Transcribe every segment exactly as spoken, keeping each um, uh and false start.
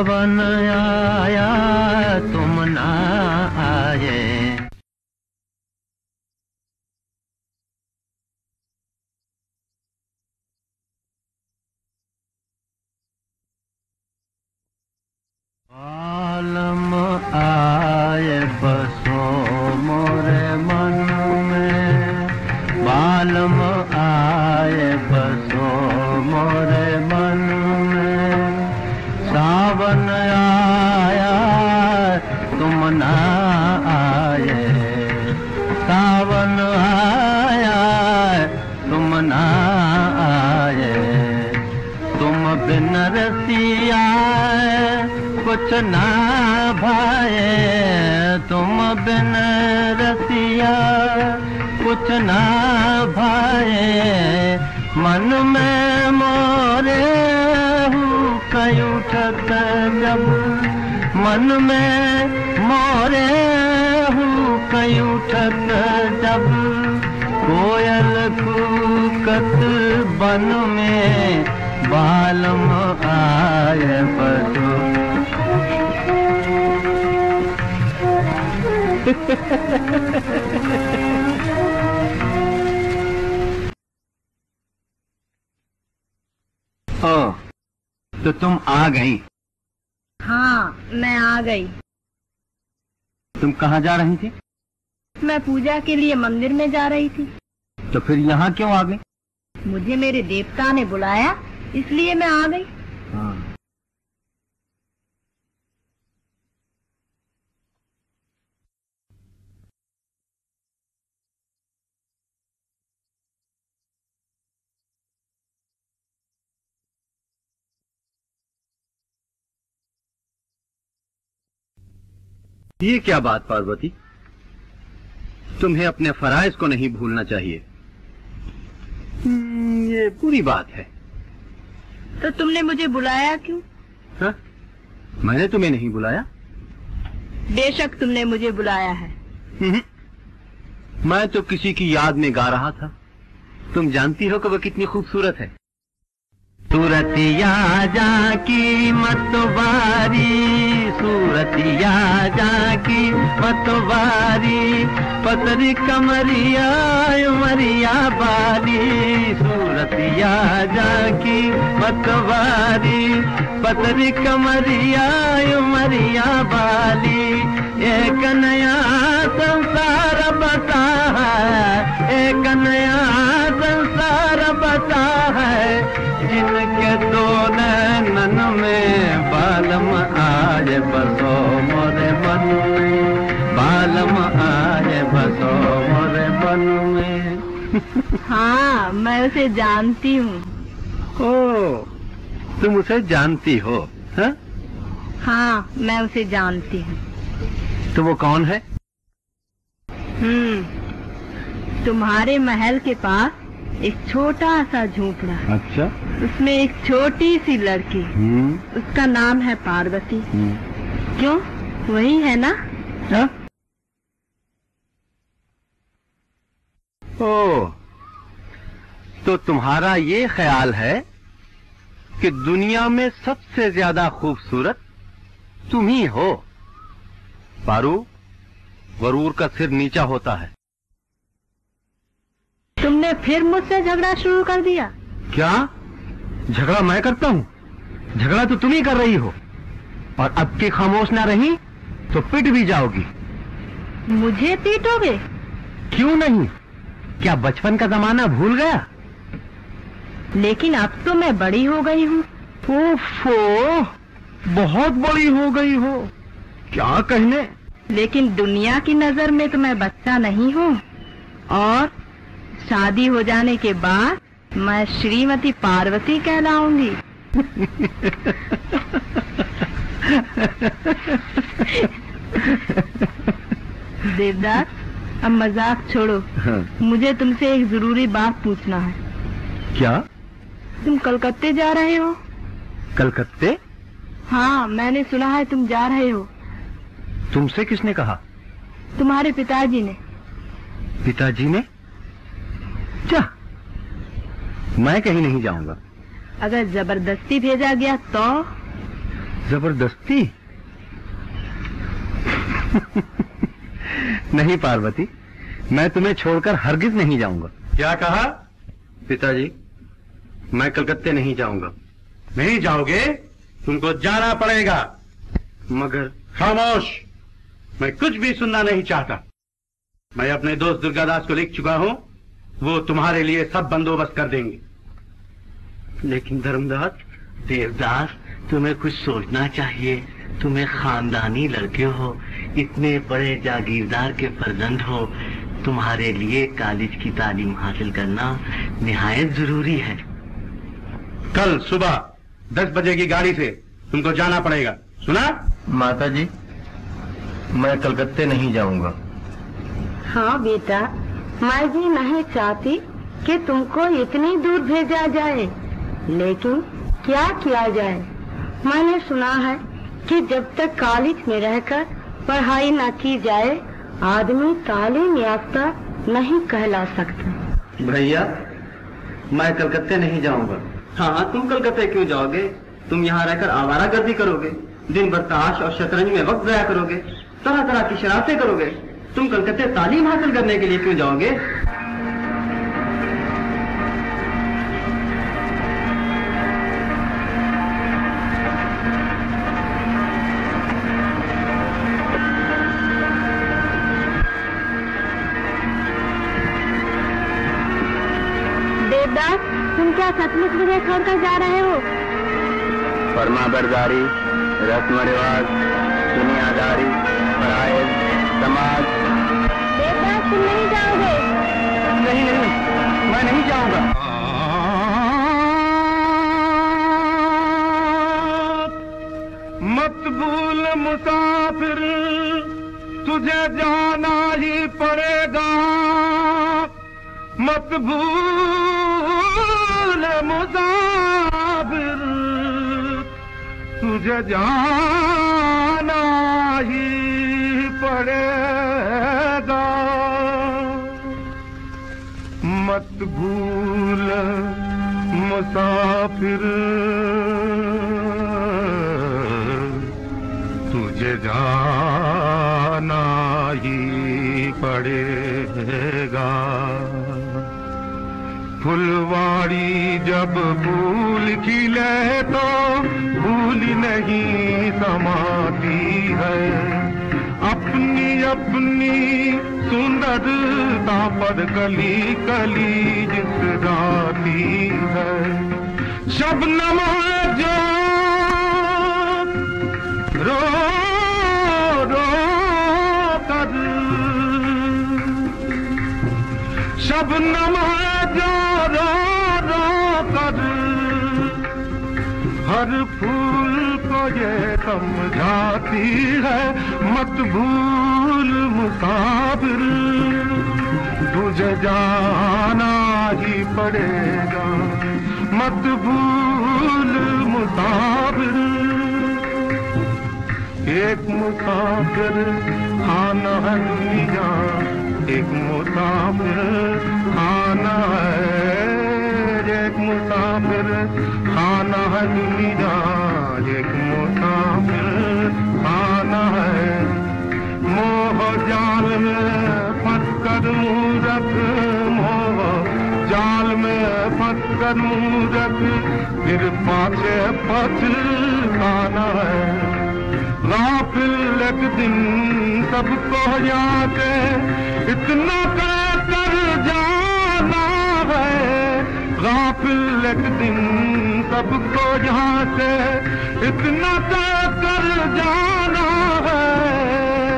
सावन आया तुम ना आए। आलम आए बसो मोरे मन में, बालम आए बसो मोरे मन में। सावन आया तुम ना आए, सावन आया तुम ना आए। तुम बिन रसिया कुछ ना भाए, तुम बिन रसिया कुछ ना भाए। मन में मोरे हूँ कई उठत जब, मन में मोरे हूँ कई उठत जब। कोयल कूकत बन में, बालम आए बसो। ओ, तो तुम आ गई? हाँ, मैं आ गई। तुम कहाँ जा रही थी? मैं पूजा के लिए मंदिर में जा रही थी। तो फिर यहाँ क्यों आ गई? मुझे मेरे देवता ने बुलाया, इसलिए मैं आ गई। हाँ। ये क्या बात पार्वती, तुम्हें अपने फराइज को नहीं भूलना चाहिए। ये बुरी बात है। तो तुमने मुझे बुलाया क्यों? हा? मैंने तुम्हें नहीं बुलाया। बेशक तुमने मुझे बुलाया है। मैं तो किसी की याद में गा रहा था। तुम जानती हो कि वह कितनी खूबसूरत है। सूरतिया जाकी मतवारी, सूरतिया जाकी मतवारी। पतरी कमरिया उमरिया बाली, सूरतिया जाकी मतवारी। पतरी कमरिया उमरिया बाली। एक नया संसार बता है, एक नया संसार बता है। जिनके दो नैनन में, बालम आए बसो मोरे मन में, बालम आए बसो मोरे मन में। हाँ, मैं उसे जानती हूँ। ओ, तुम उसे जानती हो? हा? हाँ, मैं उसे जानती हूँ। तो वो कौन है? हम्म, तुम्हारे महल के पास एक छोटा सा झोपड़ा। अच्छा। उसमें एक छोटी सी लड़की, हम्म, उसका नाम है पार्वती। हम्म। क्यों, वही है ना? हा? ओ, तो तुम्हारा ये ख्याल है कि दुनिया में सबसे ज्यादा खूबसूरत तुम ही हो। पारू, गरूर का सिर नीचा होता है। तुमने फिर मुझसे झगड़ा शुरू कर दिया। क्या झगड़ा मैं करता हूँ? झगड़ा तो तुम ही कर रही हो, और अब की खामोश ना रही तो पिट भी जाओगी। मुझे पीटोगे? क्यों नहीं, क्या बचपन का जमाना भूल गया? लेकिन अब तो मैं बड़ी हो गई हूँ। ओफो, बहुत बड़ी हो गई हो। क्या कहने? लेकिन दुनिया की नजर में तो मैं बच्चा नहीं हूँ, और शादी हो जाने के बाद मैं श्रीमती पार्वती कहलाऊंगी। देवदास, अब मजाक छोड़ो। हाँ। मुझे तुमसे एक जरूरी बात पूछना है। क्या? तुम कलकत्ते जा रहे हो? कलकत्ते? हाँ, मैंने सुना है तुम जा रहे हो। तुमसे किसने कहा? तुम्हारे पिताजी ने। पिताजी ने? जा, मैं कहीं नहीं जाऊंगा। अगर जबरदस्ती भेजा गया तो? जबरदस्ती? नहीं पार्वती, मैं तुम्हें छोड़कर हरगिज नहीं जाऊंगा। क्या कहा? पिताजी, मैं कलकत्ते नहीं जाऊंगा। नहीं जाओगे? तुमको जाना पड़ेगा। मगर खामोश, मैं कुछ भी सुनना नहीं चाहता। मैं अपने दोस्त दुर्गादास को लिख चुका हूं, वो तुम्हारे लिए सब बंदोबस्त कर देंगे। लेकिन धर्मदास। देवदास, तुम्हें कुछ सोचना चाहिए। तुम्हें खानदानी लड़के हो, इतने बड़े जागीरदार के फर्जंद हो, तुम्हारे लिए कॉलेज की तालीम हासिल करना निहायत जरूरी है। कल सुबह दस बजे की गाड़ी से तुमको जाना पड़ेगा, सुना? माता जी, मैं कलकत्ते नहीं जाऊंगा। हाँ बेटा, मैं भी नहीं चाहती कि तुमको इतनी दूर भेजा जाए, लेकिन क्या किया जाए। मैंने सुना है कि जब तक कॉलेज में रहकर पढ़ाई न की जाए, आदमी तालीम याफ्ता नहीं कहला सकता। भैया, मैं कलकत्ते नहीं जाऊंगा। हाँ, तुम कलकत्ते क्यों जाओगे? तुम यहाँ रहकर आवारागर्दी करोगे, दिन भर ताश और शतरंज में वक्त जाया करोगे, तरह तरह की शरारतें करोगे। तुम कलकत्ते तालीम हासिल करने के लिए क्यों जाओगे? देवदास, तुम क्या सचमुच मुझे छोड़कर जा रहे हो? फरमाबरदारी, रस्म रिवाज, दुनियादारी, फराइज, समाज। देवदास, तुम नहीं जाओगे? नहीं नहीं, मैं नहीं जाऊंगा। मत भूल मुसाफिर, तुझे जाना ही पड़ेगा। मत भूल मुसाफिर, तुझे जाना ही पड़ेगा। मत भूल मुसाफिर, तुझे जाना ही पड़ेगा। फुलवाड़ी जब फूल खिले तो फूल नहीं समाती है। अपनी अपनी सुंदरता पर कली कली जिसराती है। शबनम जो रो रो कर, शबनम जो रो रो कर, हर फूल को ये समझाती है। मत भूल मुसाफिर, तुझे जाना ही पड़ेगा। मत भूल मुसाफिर, एक मुसाफिर खाना है दुनिया, एक मुसाफिर खाना है। एक मुसाफिर खाना है दुनिया, एक मुसाफिर खाना है। मोह जाल में फंस कर मूरख, मोह जाल में फंस कर मूरख, फिर पाछे पछताना है। गाफिल एक दिन सबको यहाँ से इतना कह कर जाना है। गाफिल एक दिन सबको यहाँ से इतना कह कर जाना है।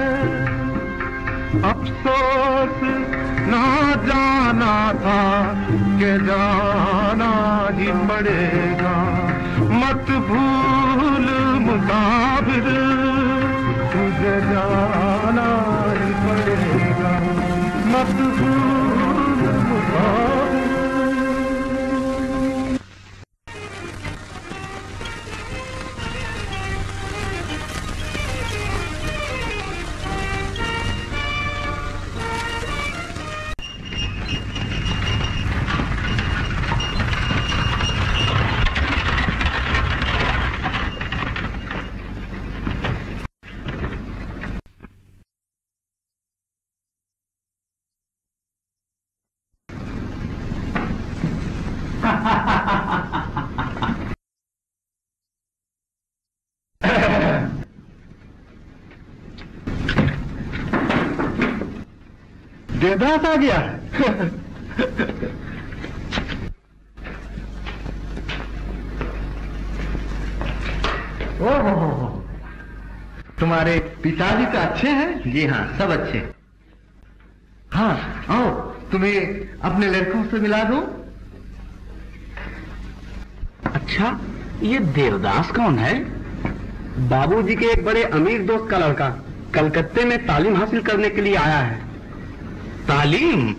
अफसोस ना जाना था कि जाना ही पड़ेगा। मत भूल मुसाफिर, तुझे जाना ही पड़ेगा। मत भूल मुसाफिर। देवदास आ गया है। ओह, तुम्हारे पिताजी तो अच्छे हैं? जी हाँ, सब अच्छे। हाँ, आओ तुम्हें अपने लड़कों से मिला दूं। अच्छा, ये देवदास कौन है? बाबूजी के एक बड़े अमीर दोस्त का लड़का, कलकत्ते में तालीम हासिल करने के लिए आया है। तालीम?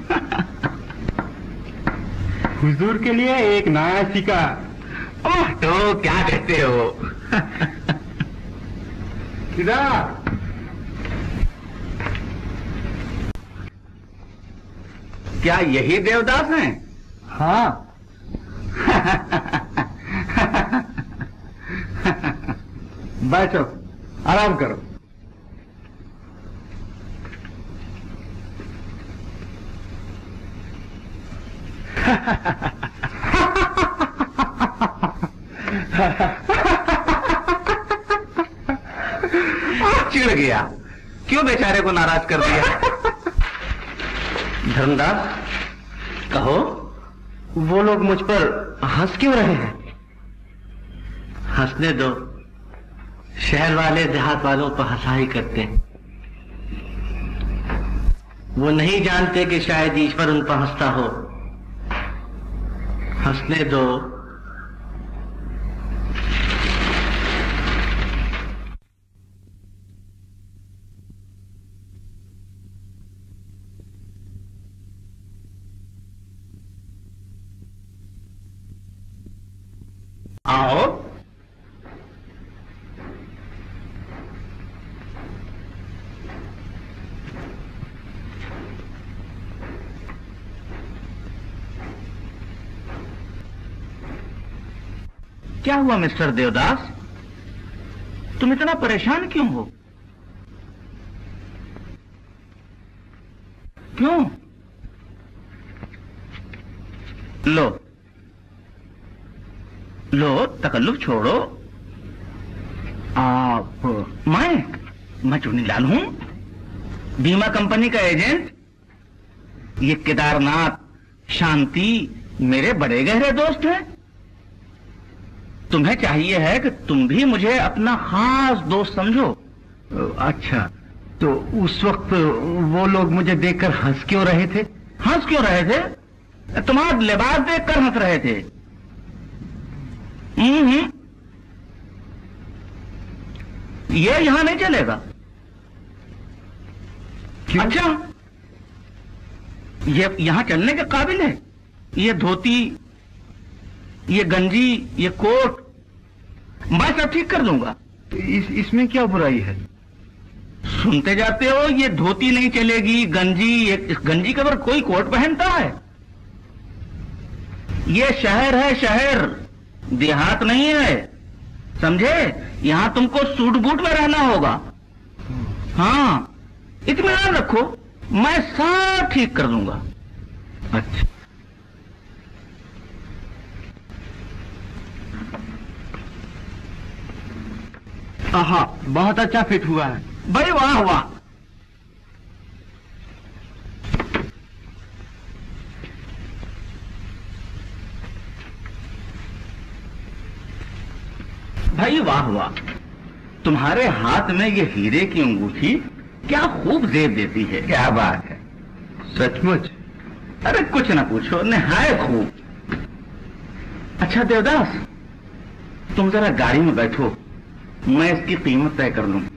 हुजूर के लिए एक नया सिक्का। ओह, तो क्या कहते हो? किधर? क्या यही देवदास हैं? हाँ। बैठो, आराम करो। चिढ़ गया, क्यों बेचारे को नाराज कर दिया? धर्मदास, कहो। वो लोग मुझ पर हंस क्यों रहे हैं? हंसने दो, शहर वाले देहात वालों पर हंसा ही करते हैं। वो नहीं जानते कि शायद ईश्वर उन पर हंसता हो। हंसने दो। आओ। क्या हुआ मिस्टर देवदास, तुम इतना परेशान क्यों हो? क्यों? लो लो, तकल्लुफ छोड़ो। आप? मैं मैं चुन्नीलाल हूं, बीमा कंपनी का एजेंट। ये केदारनाथ, शांति मेरे बड़े गहरे दोस्त हैं। तुम्हें चाहिए है कि तुम भी मुझे अपना खास दोस्त समझो। अच्छा, तो उस वक्त वो लोग मुझे देखकर हंस क्यों रहे थे? हंस क्यों रहे थे? तुम्हारा लिबास देखकर हंस रहे थे। हम्म, ये यहां नहीं चलेगा। क्यों? अच्छा, ये यहां चलने के काबिल है? ये धोती, ये गंजी, ये कोट मैं सब ठीक कर दूंगा। इस इसमें क्या बुराई है? सुनते जाते हो, ये धोती नहीं चलेगी, गंजी, ये इस गंजी के ऊपर कोई कोट पहनता है? ये शहर है, शहर, देहात नहीं है, समझे? यहां तुमको सूट बूट में रहना होगा। हाँ, इत्मीनान रखो, मैं सब ठीक कर दूंगा। अच्छा, हाँ, बहुत अच्छा फिट हुआ है। भाई वाह वाह। भाई वाह वाह, तुम्हारे हाथ में ये हीरे की अंगूठी क्या खूब जेब देती है। क्या बात है, सचमुच? अरे कुछ ना पूछो, निहायत खूब। अच्छा देवदास, तुम जरा गाड़ी में बैठो, मैं इसकी कीमत तय कर लूं।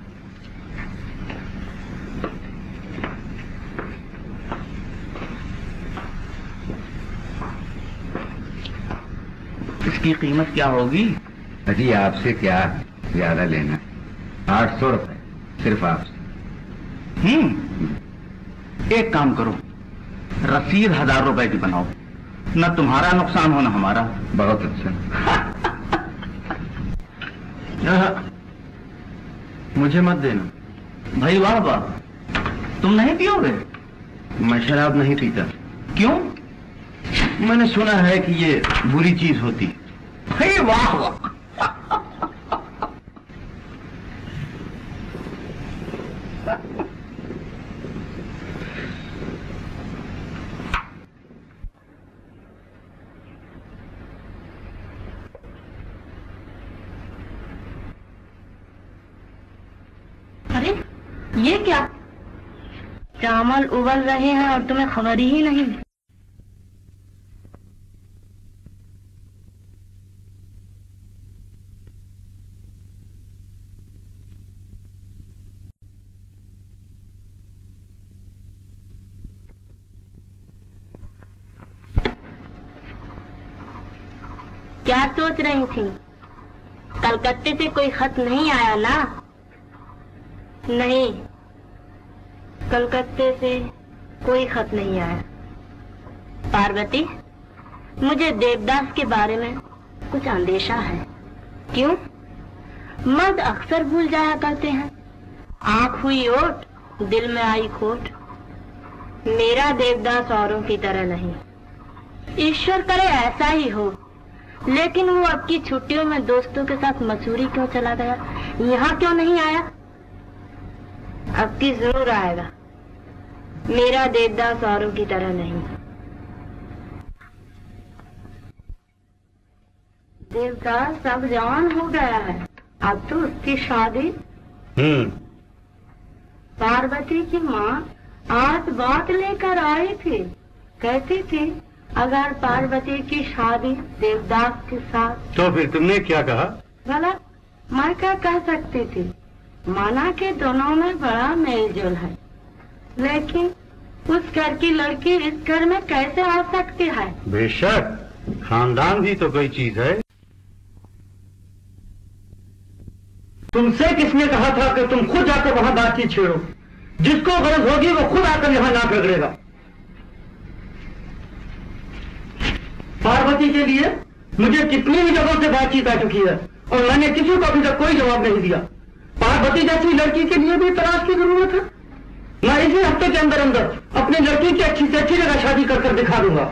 इसकी कीमत क्या होगी? अजी आपसे क्या ज्यादा लेना, आठ सौ रुपए सिर्फ आपसे। हम्म, एक काम करो, रसीद हजार रुपए की बनाओ, न तुम्हारा नुकसान हो न हमारा। बहुत अच्छा। मुझे मत देना। भाई वाह वाह, तुम नहीं पियोगे? मैं शराब नहीं पीता। क्यों? मैंने सुना है कि ये बुरी चीज होती। भाई वाह वाह। ये क्या? चावल उबल रहे हैं और तुम्हें खबर ही नहीं। क्या सोच रही थी? कलकत्ते से कोई खत नहीं आया ना? नहीं, कलकत्ते से कोई खत नहीं आया। पार्वती, मुझे देवदास के बारे में कुछ अंदेशा है। क्यों? मर्द अक्सर भूल जाया करते हैं। आंख हुई ओट, दिल में आई खोट। मेरा देवदास औरों की तरह नहीं। ईश्वर करे ऐसा ही हो। लेकिन वो अब की छुट्टियों में दोस्तों के साथ मसूरी क्यों चला गया? यहाँ क्यों नहीं आया? अब की जरूर आएगा। मेरा देवदास औरों की तरह नहीं। देवदास अब जवान हो गया है। अब तो उसकी शादी। हम्म पार्वती की माँ आज बात लेकर आई थी। कहती थी अगर पार्वती की शादी देवदास के साथ। तो फिर तुमने क्या कहा? भला मैं क्या कह सकती थी? माना कि दोनों में बड़ा मेलजोल है, लेकिन उस घर की लड़की इस घर में कैसे आ सकती है? बेशक, खानदान भी तो कोई चीज है। तुमसे किसने कहा था कि तुम खुद जाकर वहां बातचीत छेड़ो? जिसको गरज होगी वो खुद आकर यहाँ नाक रगड़ेगा। पार्वती के लिए मुझे कितनी ही जगहों से बातचीत आ चुकी है और मैंने किसी को अभी तक कोई जवाब नहीं दिया। पार्वती जैसी लड़की के लिए भी तलाश की जरूरत है। मैं इसी हफ्ते के अंदर अंदर अपनी लड़की की अच्छी से अच्छी जगह शादी कर कर दिखा दूंगा।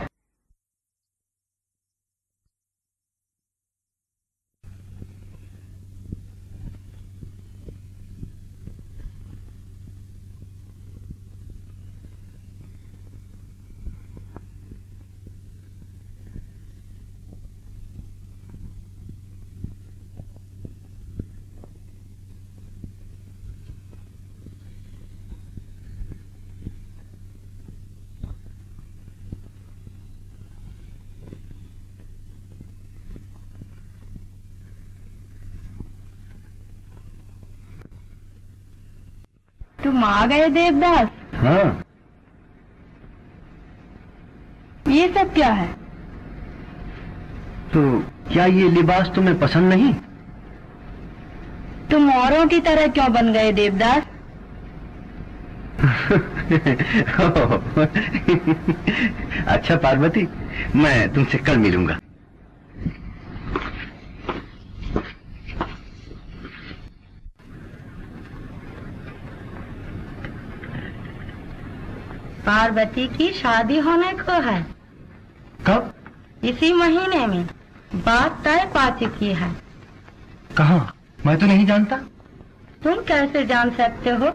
तुम आ गए देवदास? हाँ। ये सब क्या है? तो क्या ये लिबास तुम्हें पसंद नहीं? तुम औरों की तरह क्यों बन गए देवदास? अच्छा पार्वती, मैं तुमसे कल मिलूंगा। पार्वती की शादी होने को है। कब? इसी महीने में। बात तय पा चुकी है। कहाँ? मैं तो नहीं जानता। तुम कैसे जान सकते हो?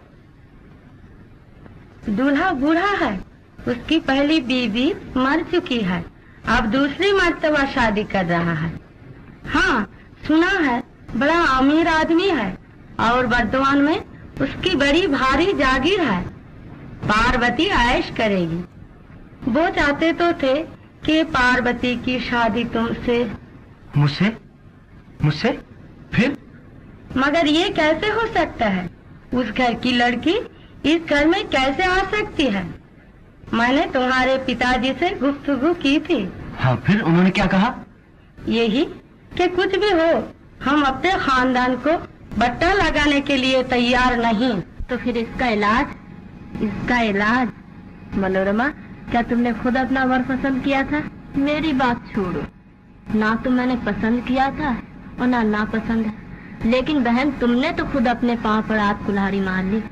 दूल्हा बूढ़ा है। उसकी पहली बीवी मर चुकी है। अब दूसरी मर्तबा शादी कर रहा है। हाँ, सुना है बड़ा अमीर आदमी है और वर्तमान में उसकी बड़ी भारी जागीर है। पार्वती ऐश करेगी। वो चाहते तो थे कि पार्वती की शादी तुमसे। मुझसे? मुझसे? फिर? मगर ये कैसे हो सकता है? उस घर की लड़की इस घर में कैसे आ सकती है? मैंने तुम्हारे पिताजी से गुफ्तगू की थी। हाँ, फिर उन्होंने क्या कहा? यही कि कुछ भी हो, हम अपने खानदान को बट्टा लगाने के लिए तैयार नहीं। तो फिर इसका इलाज? इसका इलाज? मनोरमा, क्या तुमने खुद अपना वर पसंद किया था? मेरी बात छोड़ो। ना तो मैंने पसंद किया था और ना नापसंद है। लेकिन बहन, तुमने तो खुद अपने पांव पर हाथ कुल्हाड़ी मार ली।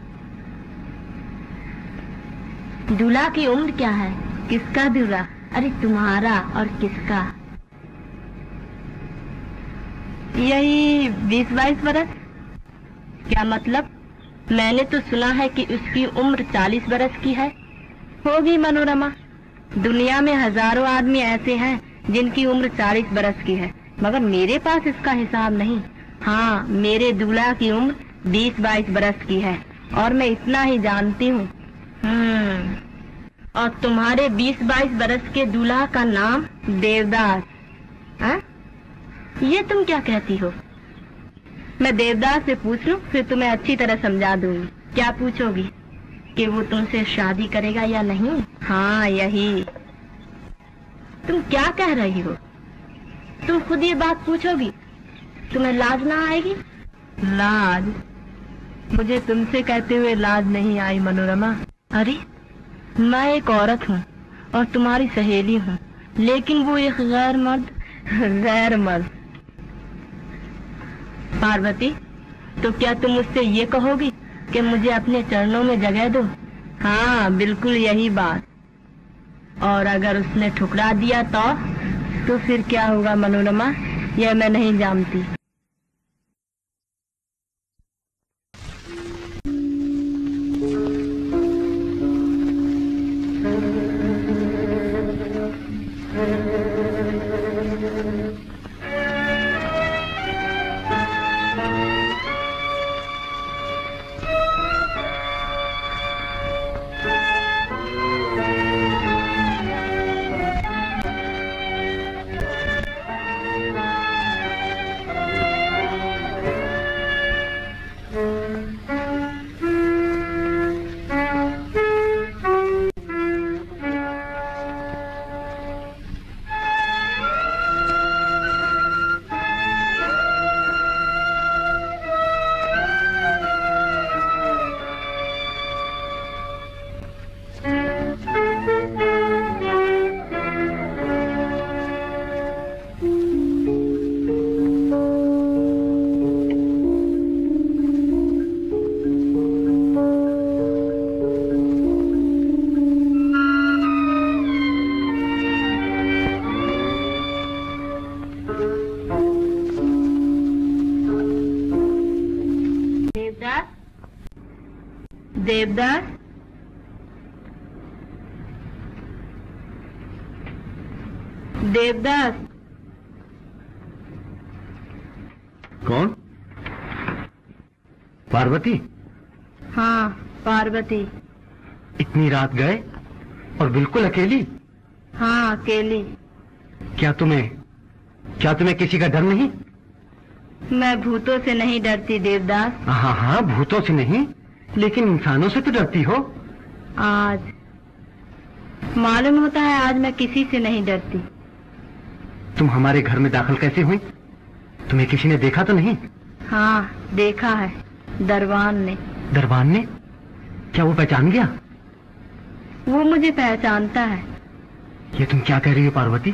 दूल्हा की उम्र क्या है? किसका दूल्हा? अरे तुम्हारा और किसका? यही बीस बाईस बरस। क्या मतलब? मैंने तो सुना है कि उसकी उम्र चालीस बरस की है। होगी मनोरमा। दुनिया में हजारों आदमी ऐसे हैं जिनकी उम्र चालीस बरस की है, मगर मेरे पास इसका हिसाब नहीं। हाँ, मेरे दूल्हा की उम्र बीस बाईस बरस की है। और मैं इतना ही जानती हूँ। हम्म, और तुम्हारे बीस बाईस बरस के दूल्हा का नाम देवदास। हाँ? ये तुम क्या कहती हो? मैं देवदास से पूछ लूं, फिर तुम्हें अच्छी तरह समझा दूंगी। क्या पूछोगी? कि वो तुमसे शादी करेगा या नहीं? हाँ, यही। तुम क्या कह रही हो? तुम खुद ये बात पूछोगी? तुम्हें लाज ना आएगी? लाज? मुझे तुमसे कहते हुए लाज नहीं आई मनोरमा। अरे, मैं एक औरत हूँ और तुम्हारी सहेली हूँ, लेकिन वो एक गैर मर्द। गैर मर्द? पार्वती, तो क्या तुम उससे ये कहोगी कि मुझे अपने चरणों में जगह दो? हाँ, बिल्कुल यही बात। और अगर उसने ठुकरा दिया तो तो फिर क्या होगा मनोरमा? यह मैं नहीं जानती। देवदास, देवदास। कौन? पार्वती? हाँ, पार्वती। इतनी रात गए और बिल्कुल अकेली? हाँ, अकेली। क्या तुम्हें क्या तुम्हें किसी का डर नहीं? मैं भूतों से नहीं डरती देवदास। हाँ हाँ, भूतों से नहीं, लेकिन इंसानों से तो डरती हो। आज मालूम होता है, आज मैं किसी से नहीं डरती। तुम हमारे घर में दाखिल कैसे हुई? तुम्हें किसी ने देखा तो नहीं? हाँ, देखा है, दरबान ने। दरबान ने? क्या वो पहचान गया? वो मुझे पहचानता है। ये तुम क्या कह रही हो पार्वती?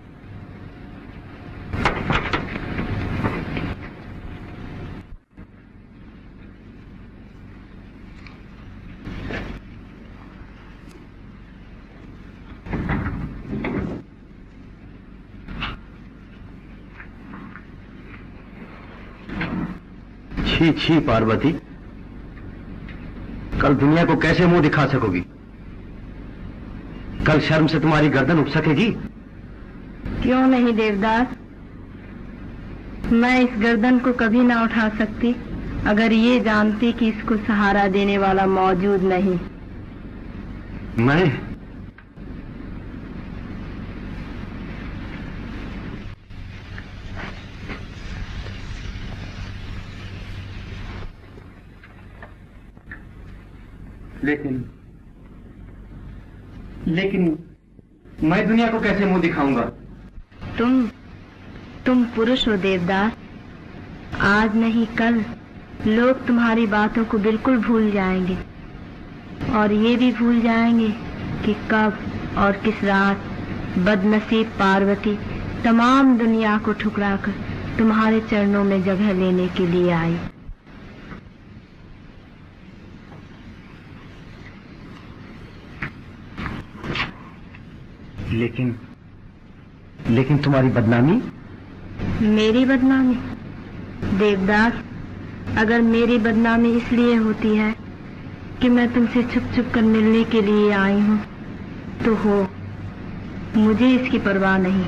छी छी पार्वती, कल दुनिया को कैसे मुंह दिखा सकोगी? कल शर्म से तुम्हारी गर्दन उठ सकेगी? क्यों नहीं देवदास, मैं इस गर्दन को कभी ना उठा सकती अगर ये जानती कि इसको सहारा देने वाला मौजूद नहीं। मैं लेकिन लेकिन मैं दुनिया को कैसे मुंह दिखाऊंगा? तुम तुम पुरुष हो देवदास। आज नहीं कल लोग तुम्हारी बातों को बिल्कुल भूल जाएंगे, और ये भी भूल जाएंगे कि कब और किस रात बदनसीब पार्वती तमाम दुनिया को ठुकराकर तुम्हारे चरणों में जगह लेने के लिए आई। लेकिन लेकिन तुम्हारी बदनामी? मेरी बदनामी? देवदास, अगर मेरी बदनामी इसलिए होती है कि मैं तुमसे छुप छुप कर मिलने के लिए आई हूँ, तो हो, मुझे इसकी परवाह नहीं।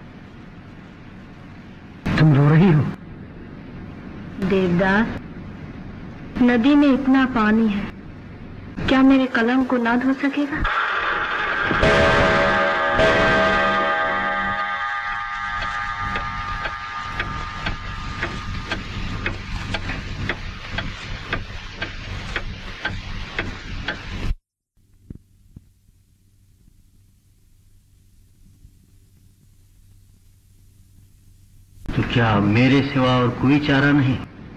तुम रो रही हो? देवदास, नदी में इतना पानी है, क्या मेरे कलम को ना धो सकेगा? तो क्या मेरे सिवा और कोई चारा नहीं?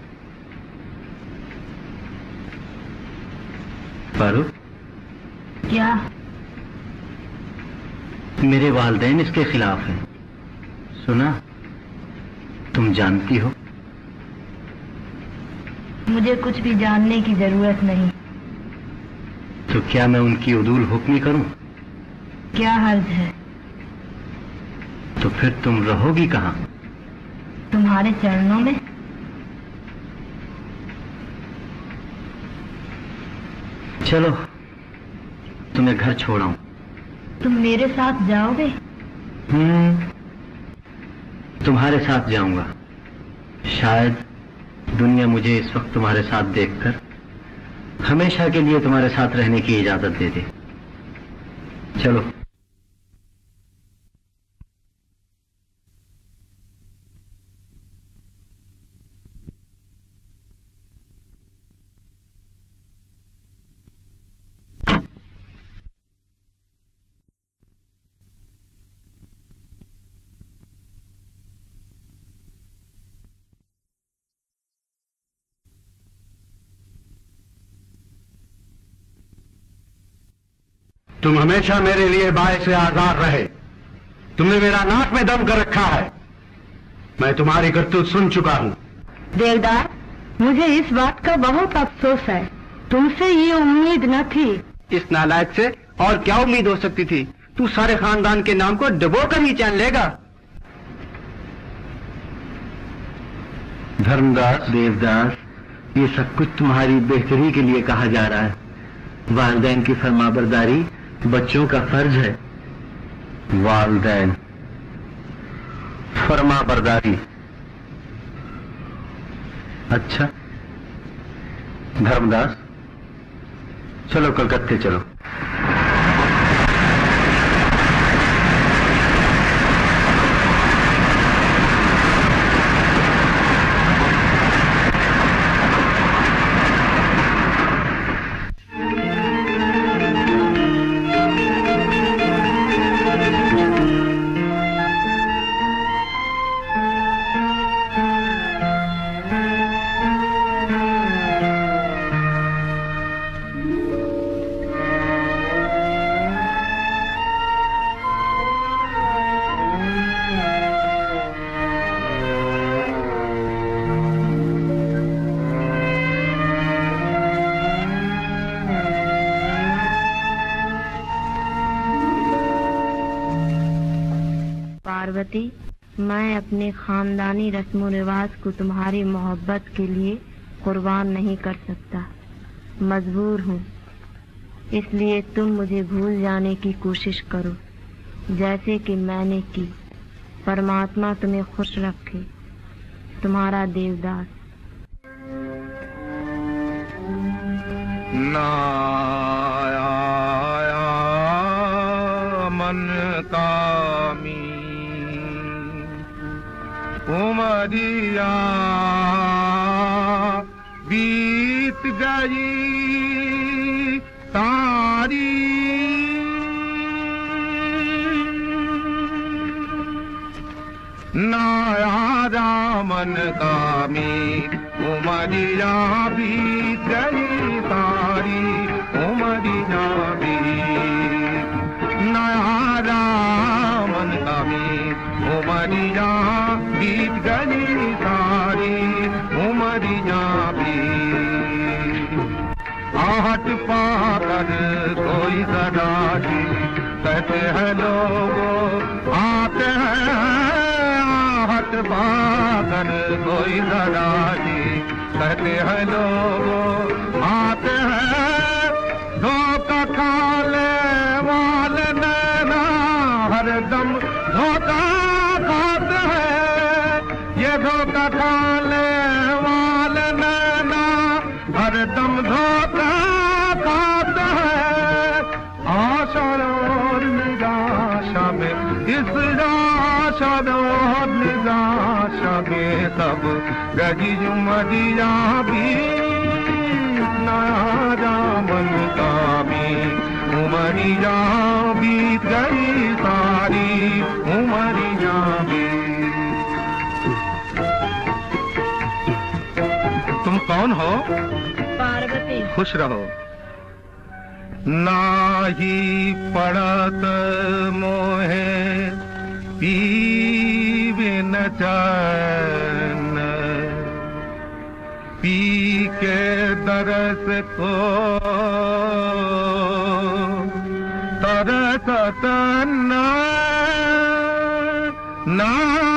पारू, क्या? मेरे वालिदैन इसके खिलाफ हैं। सुना? तुम जानती हो? मुझे कुछ भी जानने की जरूरत नहीं। तो क्या मैं उनकी उदूल हुक्मी करूं? क्या हर्ज है? तो फिर तुम रहोगी कहां? तुम्हारे चरणों में। चलो, तुम्हें घर छोड़ाऊं। तुम मेरे साथ जाओगे? हम्म, तुम्हारे साथ जाऊंगा। शायद दुनिया मुझे इस वक्त तुम्हारे साथ देखकर हमेशा के लिए तुम्हारे साथ रहने की इजाजत दे दे। चलो। तुम हमेशा मेरे लिए बायसे आजाद रहे। तुमने मेरा नाक में दम कर रखा है। मैं तुम्हारी करतूत सुन चुका हूं। देवदार, मुझे इस बात का बहुत अफसोस है। तुमसे ये उम्मीद न थी। इस नालायक से और क्या उम्मीद हो सकती थी? तू सारे खानदान के नाम को डबो कर ही चैन लेगा। धर्मदास, देवदास, ये सब कुछ तुम्हारी बेहतरी के लिए कहा जा रहा है। वालिदैन की फरमाबरदारी बच्चों का फर्ज है। वालिदैन, फरमाबरदारी। अच्छा धर्मदास, चलो कलकत्ते चलो। पार्वती, मैं अपने खानदानी रस्म रिवाज को तुम्हारी मोहब्बत के लिए कुर्बान नहीं कर सकता। मजबूर हूँ। इसलिए तुम मुझे भूल जाने की कोशिश करो, जैसे कि मैंने की। परमात्मा तुम्हें खुश रखे। तुम्हारा देवदास। ना आया मन कामी उमरिया बीत गई तारी नाया मन कामी उमरिया बीत गई तारी उमरिया बीत नाया मन कामी उमरिया बीत गई तारी उमरिया बीत आहट पाकर कोई सदासी कहते हैं लोगों आते हैं आहट पाकर कोई सदासी कहते हैं लोगों आते हैं धोखा खाले वाले नैना हरदम धोखा खाते हैं ये धोखा खाले वाले नैना हर इस आशा निराशा में सब गजी उमरिया भी नया मन का भी उमरिया बीत गई सारी उमरिया भी। तुम कौन हो? पार्वती। खुश रहो। नाही पड़त मोहे पीबिन चैन, पी के दरस को तरसत न ना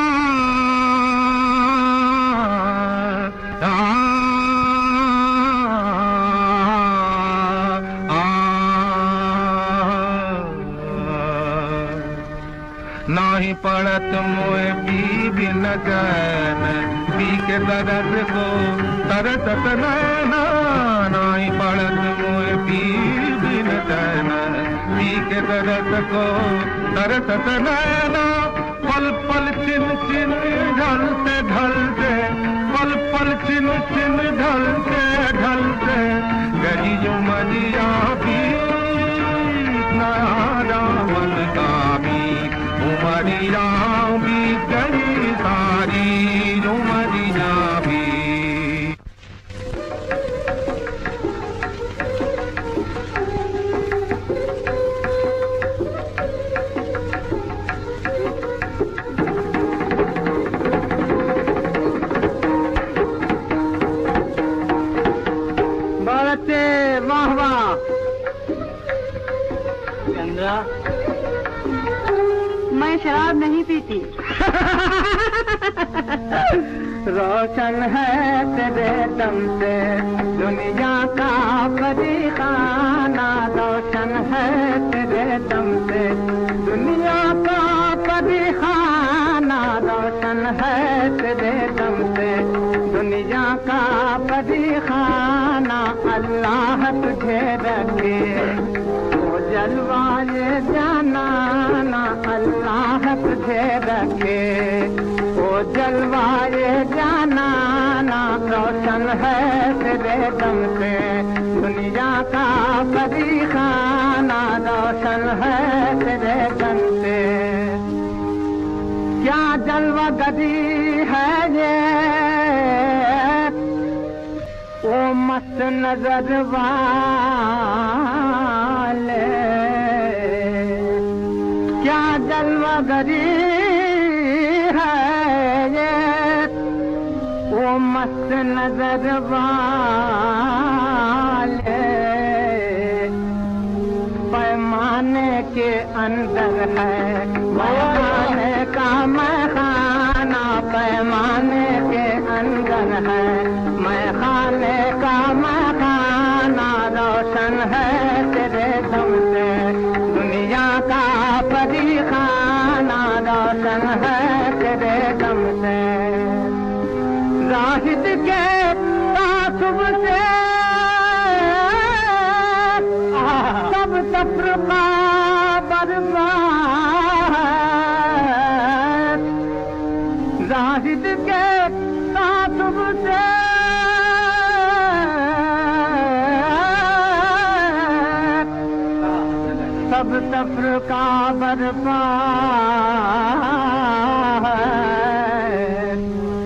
नाही पड़त मोए पी बिन चैन, पी के दरद को तरसत नैना। नाही पड़त मोए पी बिन चैन, पी के दरद को तरसत नैना। पल पल चिन चिन ढलते ढलते, पल पल चिन चिन ढलते ढलते गजी उमरिया भी नया मन का भी उमरिया भी गई सारी उमरिया भी। बच्चे वाह वाह। चंद्रा, मैं शराब नहीं पीती। रोशन है तेरे दम से दुनिया का फरीखाना, रोशन है तेरे दम से दुनिया का फरीखाना, रोशन है तेरे दम से दुनिया का फरीखाना। अल्लाह तुझे रखे वो जलवाए जाना ना, अल्लाह तुझे रखे वो जलवाए जाना ना। रोशन है तेरे दम से दुनिया का फरीखाना, रोशन है तेरे दम से। क्या जलवा गदी है ये वो मस्त नजर वाले, क्या जलवा गरी है ये वो मस्त नजर वाले। पैमाने के अंदर है मैखाने का मैखाना, पैमाने के अंदर है मैखाने का मैखाना। रोशन है तेरे दम से दुनिया का फरीखाना, रोशन है तेरे दम से। जाहिद के तासुब से सब तफरका बर्बाद, जाहिद के तासुब से सब तफरका बर्बाद।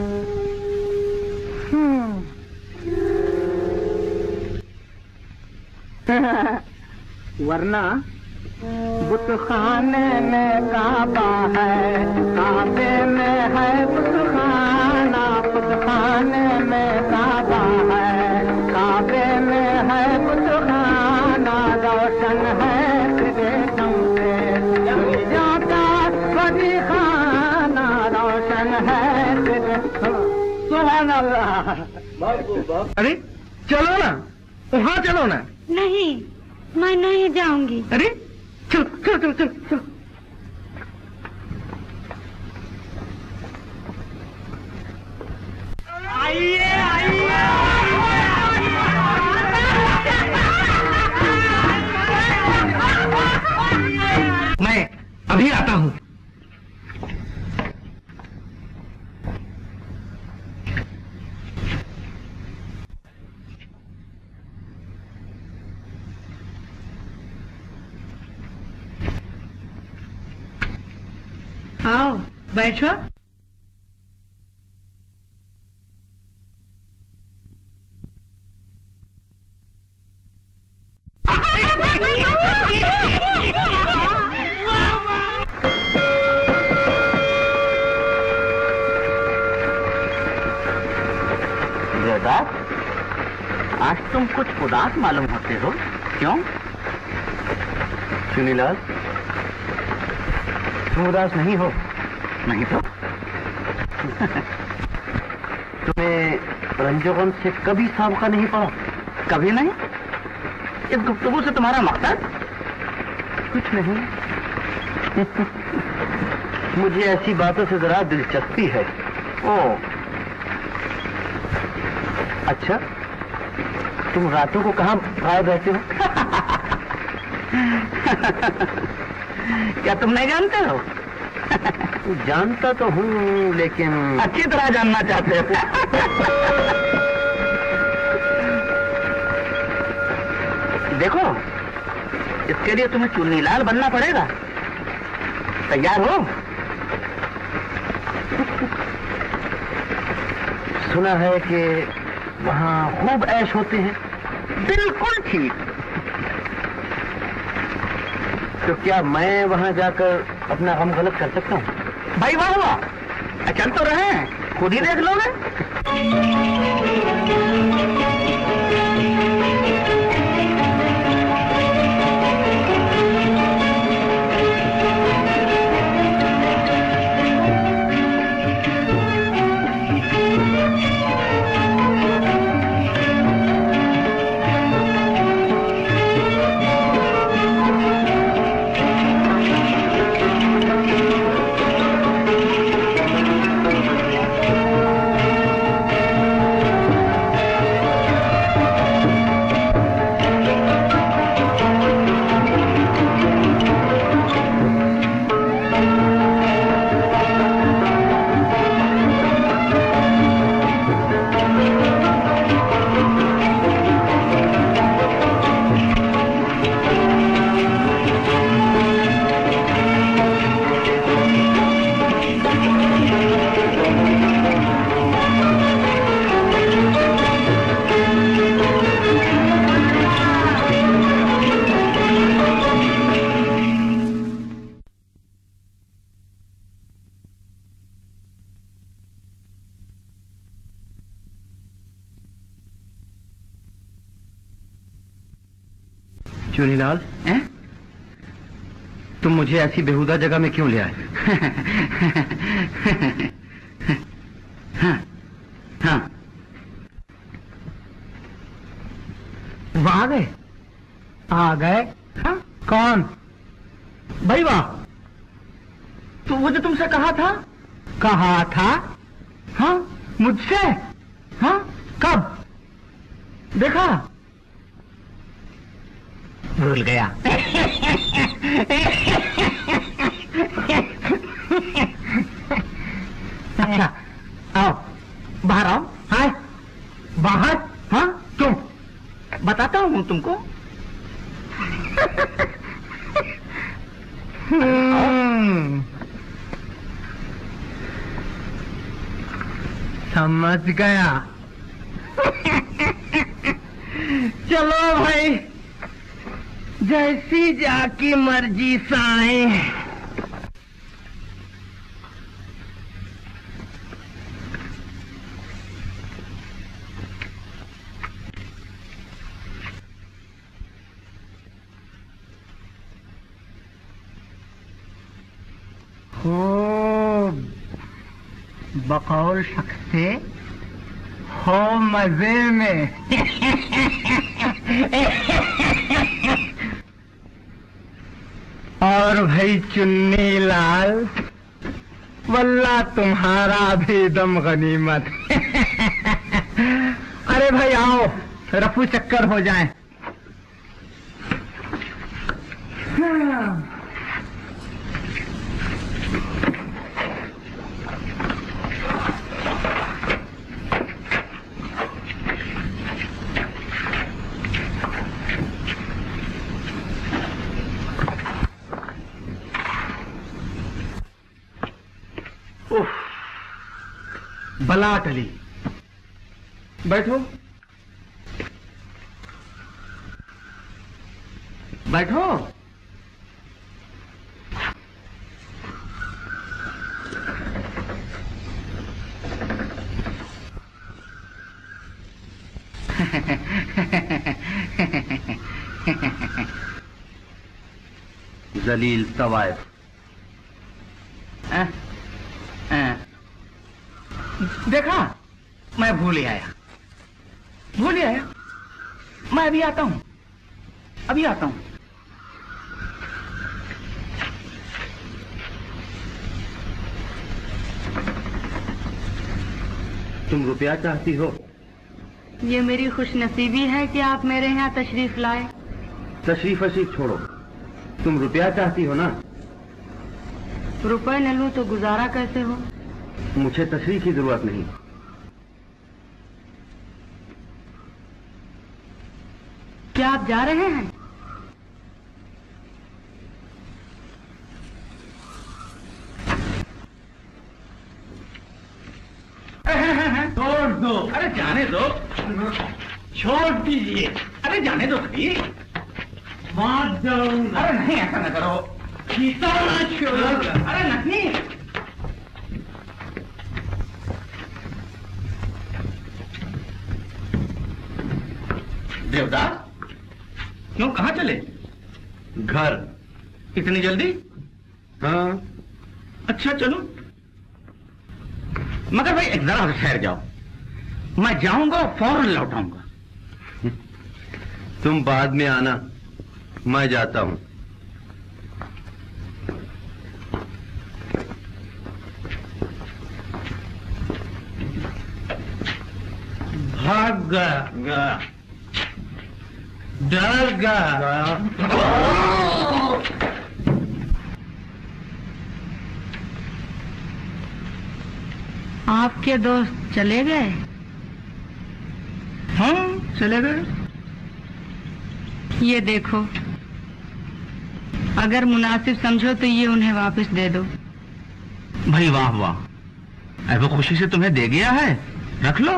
वरना बुतखाने में काबा है, काबे में है बुतखाना, बुतखाने में काबा है, काबे में है बुतखाना। रोशन है तेरे दम से दुनिया का फरीखाना, रोशन है तेरे। सुभान अल्लाह। अरे चलो ना, वहाँ चलो ना। नहीं, मैं नहीं जाऊंगी। अरे चलो चलो चलो चलो चलो। आइए आइए। मैं अभी आता हूँ। आओ बैठो। जयदास, आज तुम कुछ उदास मालूम होते हो, क्यों? चुनीलाल, तुम उदास नहीं हो? नहीं तो? तुम्हें रंजोगम से कभी साबका नहीं पड़ा? कभी नहीं? इस गुफ्तगू से तुम्हारा मकसद? कुछ नहीं। मुझे ऐसी बातों से जरा दिलचस्पी है। ओ, अच्छा, तुम रातों को कहाँ गायब रहते हो? क्या तुम नहीं जानते हो? जानता तो हूँ, लेकिन अच्छी तरह जानना चाहते हो। देखो, इसके लिए तुम्हें चुन्नीलाल बनना पड़ेगा। तैयार हो? सुना है कि वहाँ खूब ऐश होते हैं। बिल्कुल ठीक। तो क्या मैं वहाँ जाकर अपना गम गलत कर सकता हूँ? भाई वाह वाह, चल तो रहे हैं, खुद ही देख लोगे। चुनीलाल, तुम मुझे ऐसी बेहुदा जगह में क्यों ले आए? हाँ, हाँ। वहां आ गए? आ गए? हाँ? कौन? भाई वाह, तो वो जो तुमसे कहा था? कहा था? हाँ, मुझसे? हाँ, कब? देखा? भूल गया। अच्छा, आओ, बाहर आओ। हाँ, बाहर? हाँ, क्यों? बताता हूँ तुमको। हम्म, समझ गया। चलो भाई, जैसी जाकी मर्जी साए। हो बकौल शख्स से हो मजे में। और भाई चुन्नी लाल, वल्ला तुम्हारा भी दम गनीमत। अरे भाई आओ, रफू चक्कर हो जाए। उफ, बला टली। बैठो बैठो। जलील तवायफ। देखा, मैं भूल ही आया, भूल ही आया। मैं अभी आता हूं, अभी आता हूं। तुम रुपया चाहती हो? ये मेरी खुशनसीबी है कि आप मेरे यहाँ तशरीफ लाए। तशरीफ वशीफ छोड़ो, तुम रुपया चाहती हो ना? रुपए न लूं तो गुजारा कैसे हो? मुझे तशरीफ की जरूरत नहीं। क्या आप जा रहे हैं? छोड़ दो, अरे जाने दो, छोड़ दीजिए, अरे जाने दो भाई। मार जाऊंगा। अरे नहीं, ऐसा न करो, अरे नहीं। देवदास, क्यों, कहाँ चले? घर। इतनी जल्दी? हाँ। अच्छा चलो, मगर भाई एक जरा ठहर जाओ, मैं जाऊंगा फौरन लौट आऊंगा। तुम बाद में आना, मैं जाता हूं। भाग गया, डर गया। आपके दोस्त चले गए? हाँ, चले गए। ये देखो, अगर मुनासिब समझो तो ये उन्हें वापस दे दो। भाई वाह वाह, अरे वो खुशी से तुम्हें दे गया है, रख लो।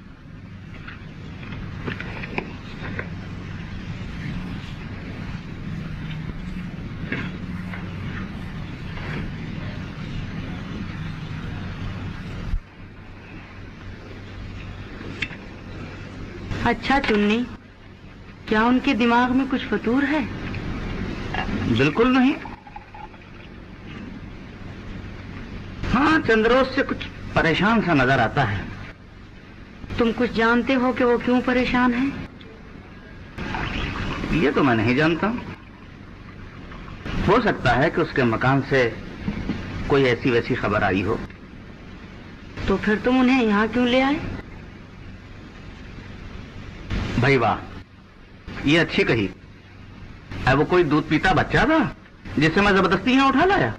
अच्छा चुन्नी, क्या उनके दिमाग में कुछ फतूर है? बिल्कुल नहीं। हाँ, चंद्रोस से कुछ परेशान सा नजर आता है। तुम कुछ जानते हो कि वो क्यों परेशान है? ये तो मैं नहीं जानता। हो सकता है कि उसके मकान से कोई ऐसी वैसी खबर आई हो। तो फिर तुम उन्हें यहाँ क्यों ले आए? भाई वाह, ये अच्छी कही। है वो कोई दूध पीता बच्चा था जिसे मैं जबरदस्ती यहाँ उठा लाया?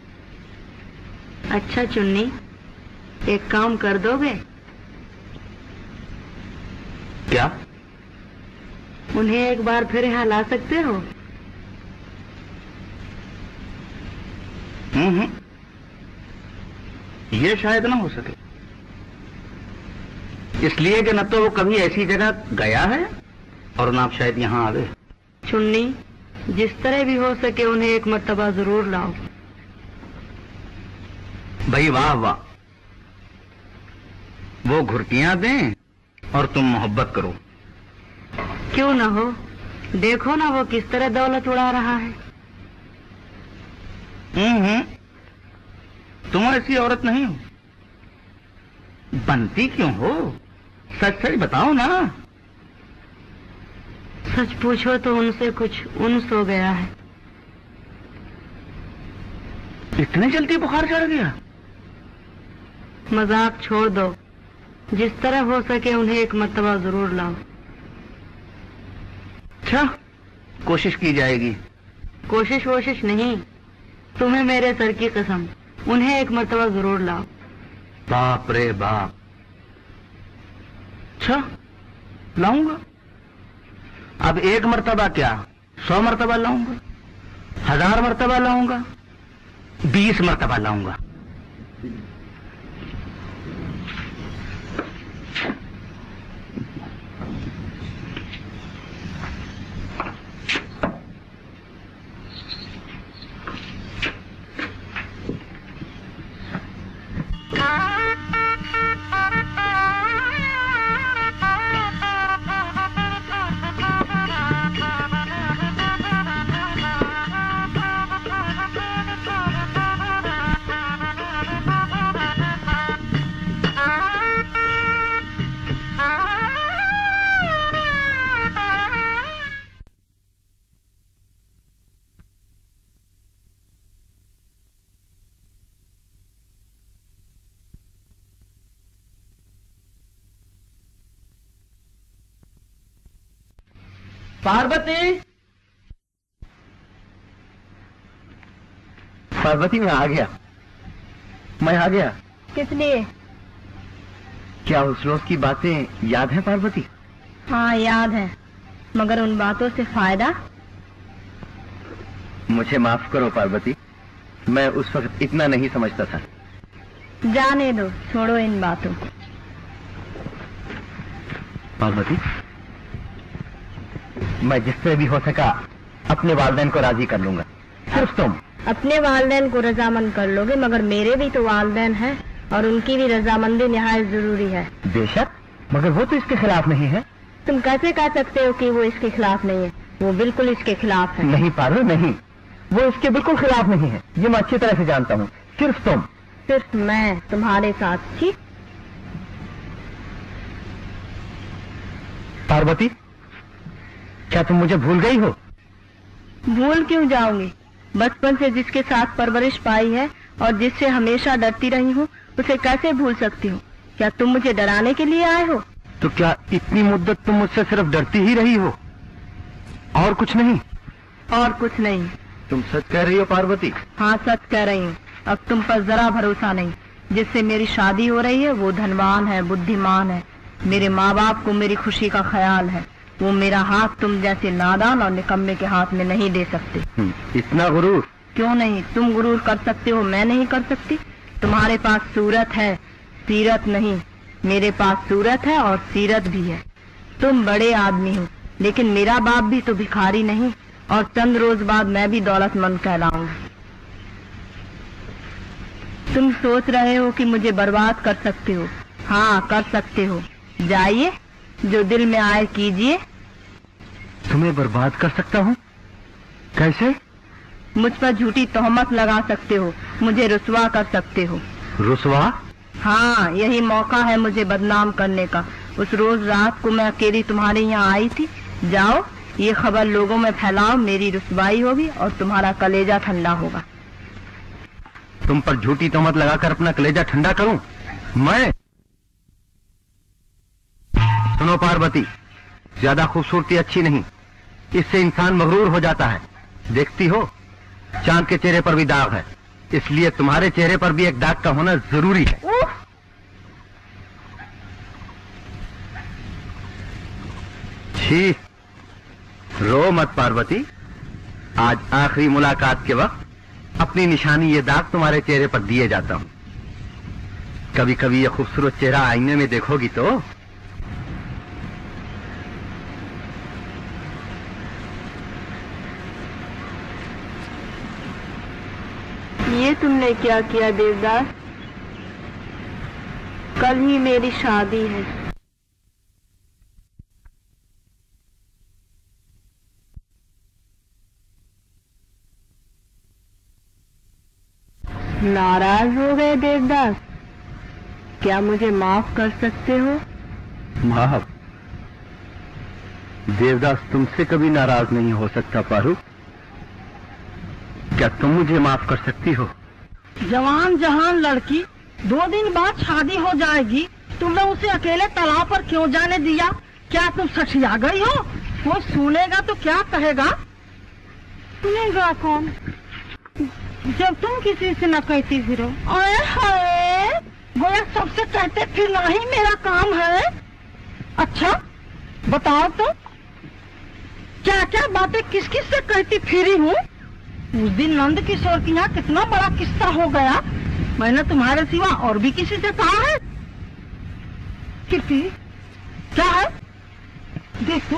अच्छा चुन्नी, एक काम कर दोगे? क्या? उन्हें एक बार फिर यहाँ ला सकते हो? हम्म हम्म, ये शायद ना हो सके, इसलिए कि न तो वो कभी ऐसी जगह गया है और ना आप शायद यहाँ आ गए। चुन्नी, जिस तरह भी हो सके उन्हें एक मर्तबा जरूर लाओ। भाई वाह वाह, वो घुर्तियां दें और तुम मोहब्बत करो। क्यों ना हो, देखो ना वो किस तरह दौलत उड़ा रहा है। हम्म हम्म, तुम ऐसी औरत नहीं हो, बनती क्यों हो? सच सच बताओ ना। सच पूछो तो उनसे कुछ उन्स हो गया है। इतने जल्दी बुखार चढ़ गया? मजाक छोड़ दो, जिस तरह हो सके उन्हें एक मर्तबा जरूर लाओ। अच्छा, कोशिश की जाएगी। कोशिश वोशिश नहीं, तुम्हें मेरे सर की कसम, उन्हें एक मर्तबा जरूर लाओ। बाप रे बाप। अच्छा, लाऊंगा। अब एक मर्तबा क्या, सौ मर्तबा लाऊंगा, हजार मर्तबा लाऊंगा, बीस मर्तबा लाऊंगा। पार्वती, पार्वती मैं आ गया, मैं आ गया। किस लिए? क्या उस रोज की बातें याद है पार्वती? हाँ याद है, मगर उन बातों से फायदा? मुझे माफ करो पार्वती, मैं उस वक्त इतना नहीं समझता था। जाने दो, छोड़ो इन बातों को। पार्वती, मैं जिससे भी हो सका अपने वालिदैन को राजी कर लूंगा। सिर्फ तुम अपने वालिदैन को रजामंद कर लोगे, मगर मेरे भी तो वालिदैन हैं और उनकी भी रजामंदी निहायत जरूरी है। बेशक, मगर वो तो इसके खिलाफ नहीं है। तुम कैसे कह सकते हो कि वो इसके खिलाफ नहीं है? वो बिल्कुल इसके खिलाफ है। नहीं पारो, नहीं, वो इसके बिल्कुल खिलाफ नहीं है, ये मैं अच्छी तरह से जानता हूँ। सिर्फ तुम। सिर्फ मैं तुम्हारे साथ? ठीक। पार्वती, क्या तुम मुझे भूल गई हो? भूल क्यों जाऊंगी? बचपन से जिसके साथ परवरिश पाई है और जिससे हमेशा डरती रही हूँ, उसे कैसे भूल सकती हूँ? क्या तुम मुझे डराने के लिए आए हो? तो क्या इतनी मुद्दत तुम मुझसे सिर्फ डरती ही रही हो, और कुछ नहीं? और कुछ नहीं। तुम सच कह रही हो पार्वती? हाँ, सच कह रही हूँ। अब तुम पर जरा भरोसा नहीं। जिससे मेरी शादी हो रही है वो धनवान है, बुद्धिमान है। मेरे माँ बाप को मेरी खुशी का ख्याल है। वो मेरा हाथ तुम जैसे नादान और निकम्मे के हाथ में नहीं दे सकते। इतना गुरूर? क्यों नहीं, तुम गुरूर कर सकते हो, मैं नहीं कर सकती। तुम्हारे पास सूरत है, सीरत नहीं। मेरे पास सूरत है और सीरत भी है। तुम बड़े आदमी हो, लेकिन मेरा बाप भी तो भिखारी नहीं, और चंद रोज बाद मैं भी दौलतमंद कहलाऊंगी। तुम सोच रहे हो कि मुझे बर्बाद कर सकते हो। हाँ, कर सकते हो। जाइए, जो दिल में आए कीजिए। तुम्हें बर्बाद कर सकता हूँ? कैसे? मुझ पर झूठी तोहमत लगा सकते हो, मुझे रुसवा कर सकते हो। रुसवा? हाँ, यही मौका है मुझे बदनाम करने का। उस रोज रात को मैं अकेली तुम्हारे यहाँ आई थी। जाओ, ये खबर लोगों में फैलाओ, मेरी रुसवाई होगी और तुम्हारा कलेजा ठंडा होगा। तुम पर झूठी तोहमत लगाकर अपना कलेजा ठंडा करूं मैं? सुनो पार्वती, ज्यादा खूबसूरती अच्छी नहीं, इससे इंसान मगरूर हो जाता है। देखती हो, चांद के चेहरे पर भी दाग है, इसलिए तुम्हारे चेहरे पर भी एक दाग का होना जरूरी है। छी, रो मत पार्वती। आज आखिरी मुलाकात के वक्त अपनी निशानी ये दाग तुम्हारे चेहरे पर दिए जाता हूं। कभी कभी ये खूबसूरत चेहरा आईने में देखोगी तो ये तुमने क्या किया देवदास? कल ही मेरी शादी है। नाराज हो गए देवदास? क्या मुझे माफ कर सकते हो? माफ? देवदास तुमसे कभी नाराज नहीं हो सकता पारू। क्या तुम मुझे माफ कर सकती हो? जवान जहान लड़की, दो दिन बाद शादी हो जाएगी, तुमने उसे अकेले तालाब पर क्यों जाने दिया? क्या तुम सठिया गई हो? कोई सुनेगा तो क्या कहेगा? सुनेगा कौन, जब तुम किसी से न कहती फिरो? अरे हाय, गोया सबसे कहते फिर ही मेरा काम है। अच्छा बताओ तो, क्या क्या बातें किस किस से कहती फिरी हूँ? उस दिन नंद किशोर के यहाँ कितना बड़ा किस्सा हो गया, मैंने तुम्हारे सिवा और भी किसी से कहा है? किसी क्या है? देखो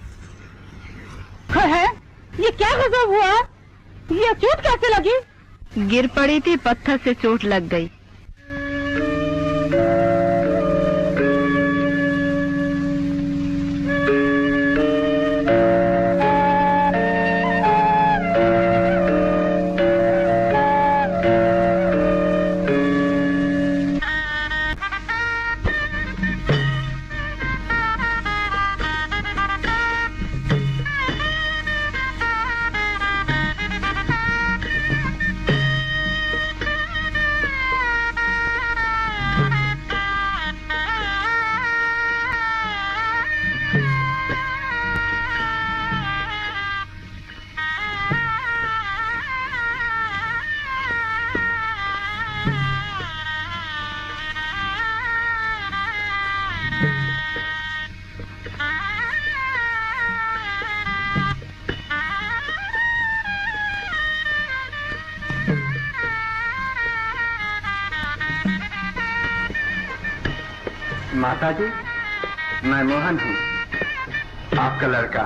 है, ये क्या गजब हुआ? ये चोट कैसे लगी? गिर पड़ी थी, पत्थर से चोट लग गई। माता जी, मैं मोहन हूँ, आपका लड़का।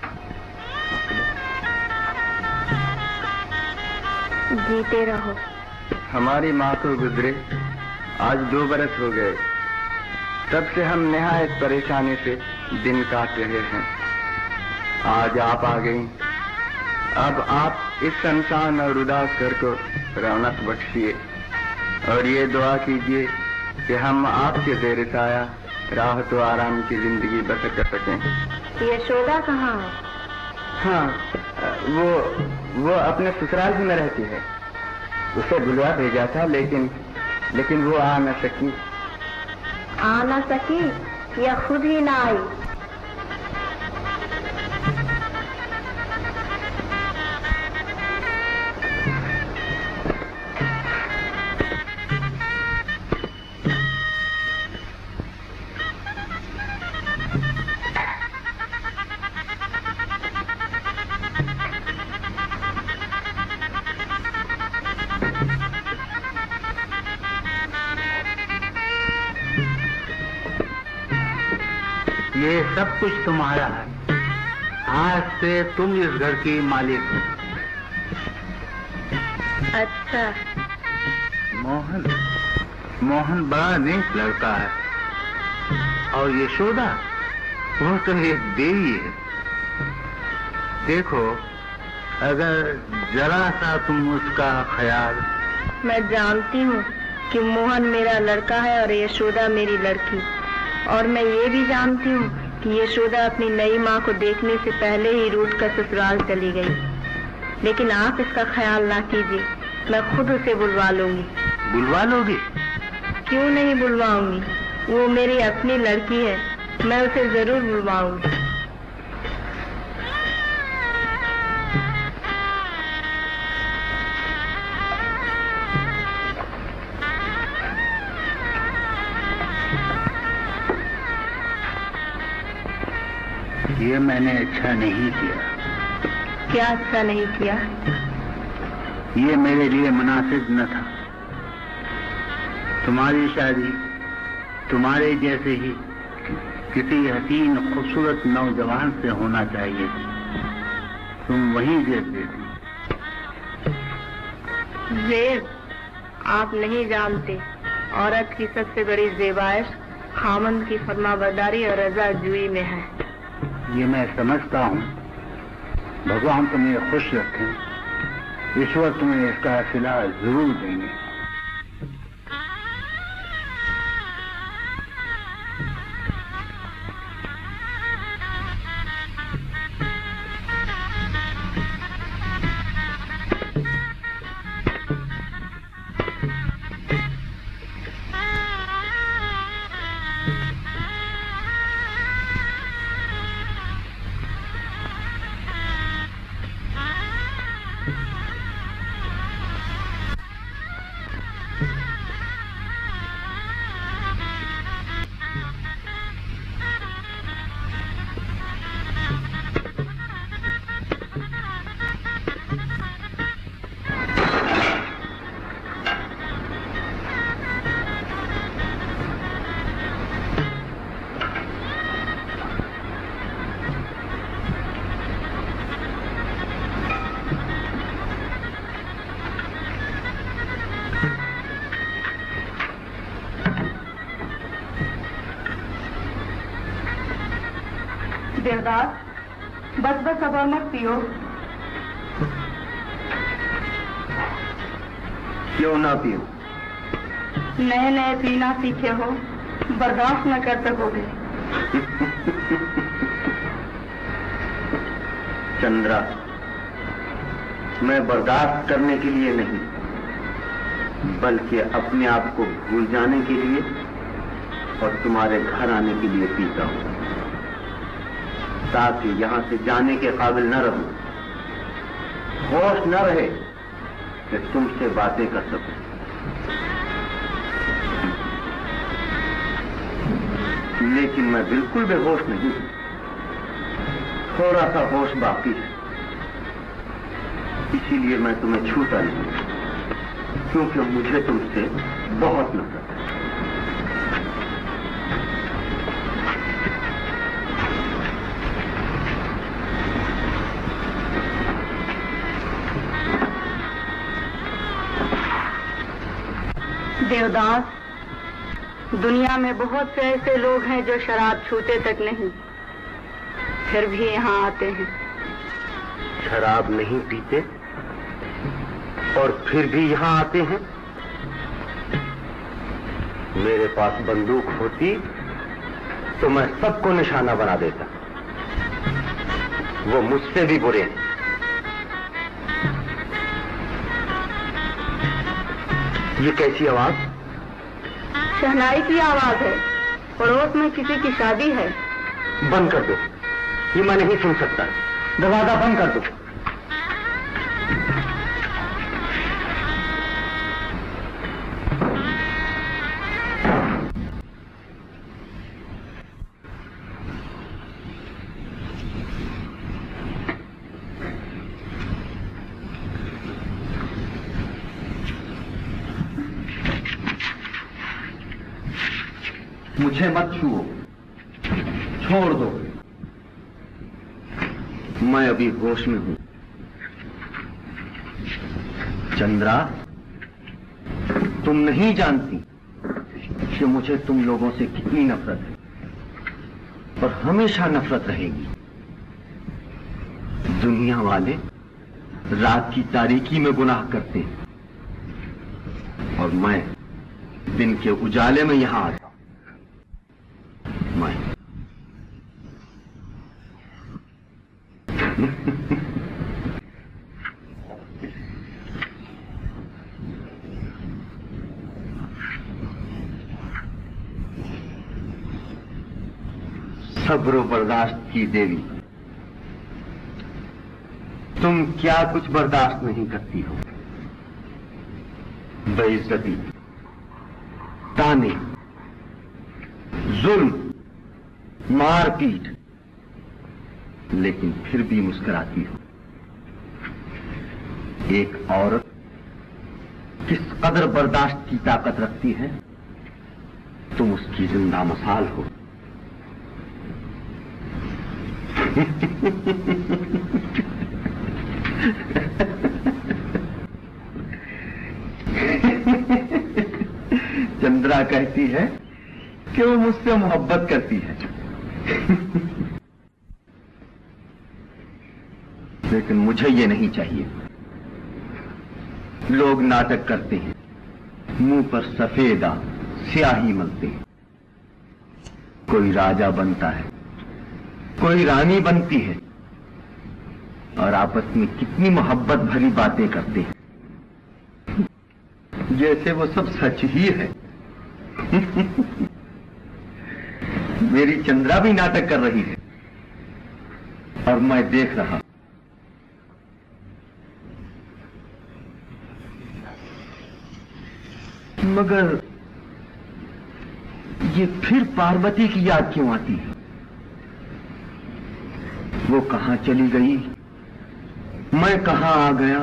जीते रहो। हमारी माँ को गुजरे आज दो बरस हो गए। तब से हम निहायत परेशानी से दिन काट रहे हैं। आज आप आ गई। अब आप इस संसान और उदास घर को रौनक बख्शिए और ये दुआ कीजिए कि हम आपके ज़ेर साया राहत व आराम की जिंदगी बसर कर सकें। यशोदा कहाँ है? हाँ, वो वो अपने ससुराल में रहती है। उसे बुलवा भेजा था, लेकिन लेकिन वो आ न सकी। आ न सकी या खुद ही ना आई? ये सब कुछ तुम्हारा है। आज से तुम इस घर की मालिक हो। अच्छा। मोहन मोहन बड़ा नेक लड़का है, और यशोदा वो तो एक देवी है। देखो, अगर जरा सा तुम उसका ख्याल। मैं जानती हूँ कि मोहन मेरा लड़का है और यशोदा मेरी लड़की, और मैं ये भी जानती हूँ कि यशोदा अपनी नई माँ को देखने से पहले ही रूठ कर ससुराल चली गई। लेकिन आप इसका ख्याल ना कीजिए, मैं खुद उसे बुलवा लूंगी। बुलवा लोगी? क्यों नहीं बुलवाऊंगी, वो मेरी अपनी लड़की है, मैं उसे जरूर बुलवाऊंगी। ये मैंने अच्छा नहीं किया। क्या अच्छा नहीं किया? ये मेरे लिए मुनासिब न था। तुम्हारी शादी तुम्हारे जैसे ही किसी हसीन खूबसूरत नौजवान से होना चाहिए थी। तुम वहीं जैसे थी। जेब, आप नहीं जानते, औरत की सबसे बड़ी जेबाइश खामंद की फरमाबरदारी और रजा जुई में है। ये मैं समझता हूँ। भगवान तुम्हें खुश रखें। ईश्वर तुम्हें इसका सिला जरूर देंगे। देवदास, बस बस अब और मत पियो। क्यों ना पियो? नए नए पीना सीखे हो, बर्दाश्त न कर सकोगे। चंद्रा, मैं बर्दाश्त करने के लिए नहीं, बल्कि अपने आप को भूल जाने के लिए और तुम्हारे घर आने के लिए पीता हूं, ताकि यहां से जाने के काबिल न रहूं, होश न रहे कि तुमसे बातें कर सकूं। लेकिन मैं बिल्कुल बेहोश नहीं हूं, थोड़ा सा होश बाकी है, इसीलिए मैं तुम्हें छूता नहीं, क्योंकि मुझे तुमसे बहुत नफरत है। देवदास, दुनिया में बहुत से ऐसे लोग हैं जो शराब छूते तक नहीं, फिर भी यहाँ आते हैं। शराब नहीं पीते और फिर भी यहाँ आते हैं? मेरे पास बंदूक होती तो मैं सबको निशाना बना देता। वो मुझसे भी बुरे हैं। ये कैसी आवाज? शहनाई की आवाज है, पड़ोस में किसी की शादी है। बंद कर दो, ये मैं नहीं सुन सकता। दरवाजा बंद कर दो। मुझे मत छुओ, छोड़ दो, मैं अभी होश में हूं। चंद्रा, तुम नहीं जानती कि मुझे तुम लोगों से कितनी नफरत है और हमेशा नफरत रहेगी। दुनिया वाले रात की तारीकी में गुनाह करते हैं और मैं दिन के उजाले में यहां आता हूं। मैं सब्र बर्दाश्त की देवी, तुम क्या कुछ बर्दाश्त नहीं करती हो? बेइज्जती, ताने, जुल्म, मारपीट, लेकिन फिर भी मुस्कुराती हो। एक औरत किस कदर बर्दाश्त की ताकत रखती है, तुम उसकी जिंदा मिसाल हो। चंद्रा कहती है कि वो मुझसे मोहब्बत करती है, लेकिन मुझे ये नहीं चाहिए। लोग नाटक करते हैं, मुंह पर सफेदा स्याही मलते हैं। कोई राजा बनता है, कोई रानी बनती है और आपस में कितनी मोहब्बत भरी बातें करते हैं, जैसे वो सब सच ही है। मेरी चंद्रा भी नाटक कर रही है और मैं देख रहा। मगर ये फिर पार्वती की याद क्यों आती है? वो कहां चली गई, मैं कहां आ गया?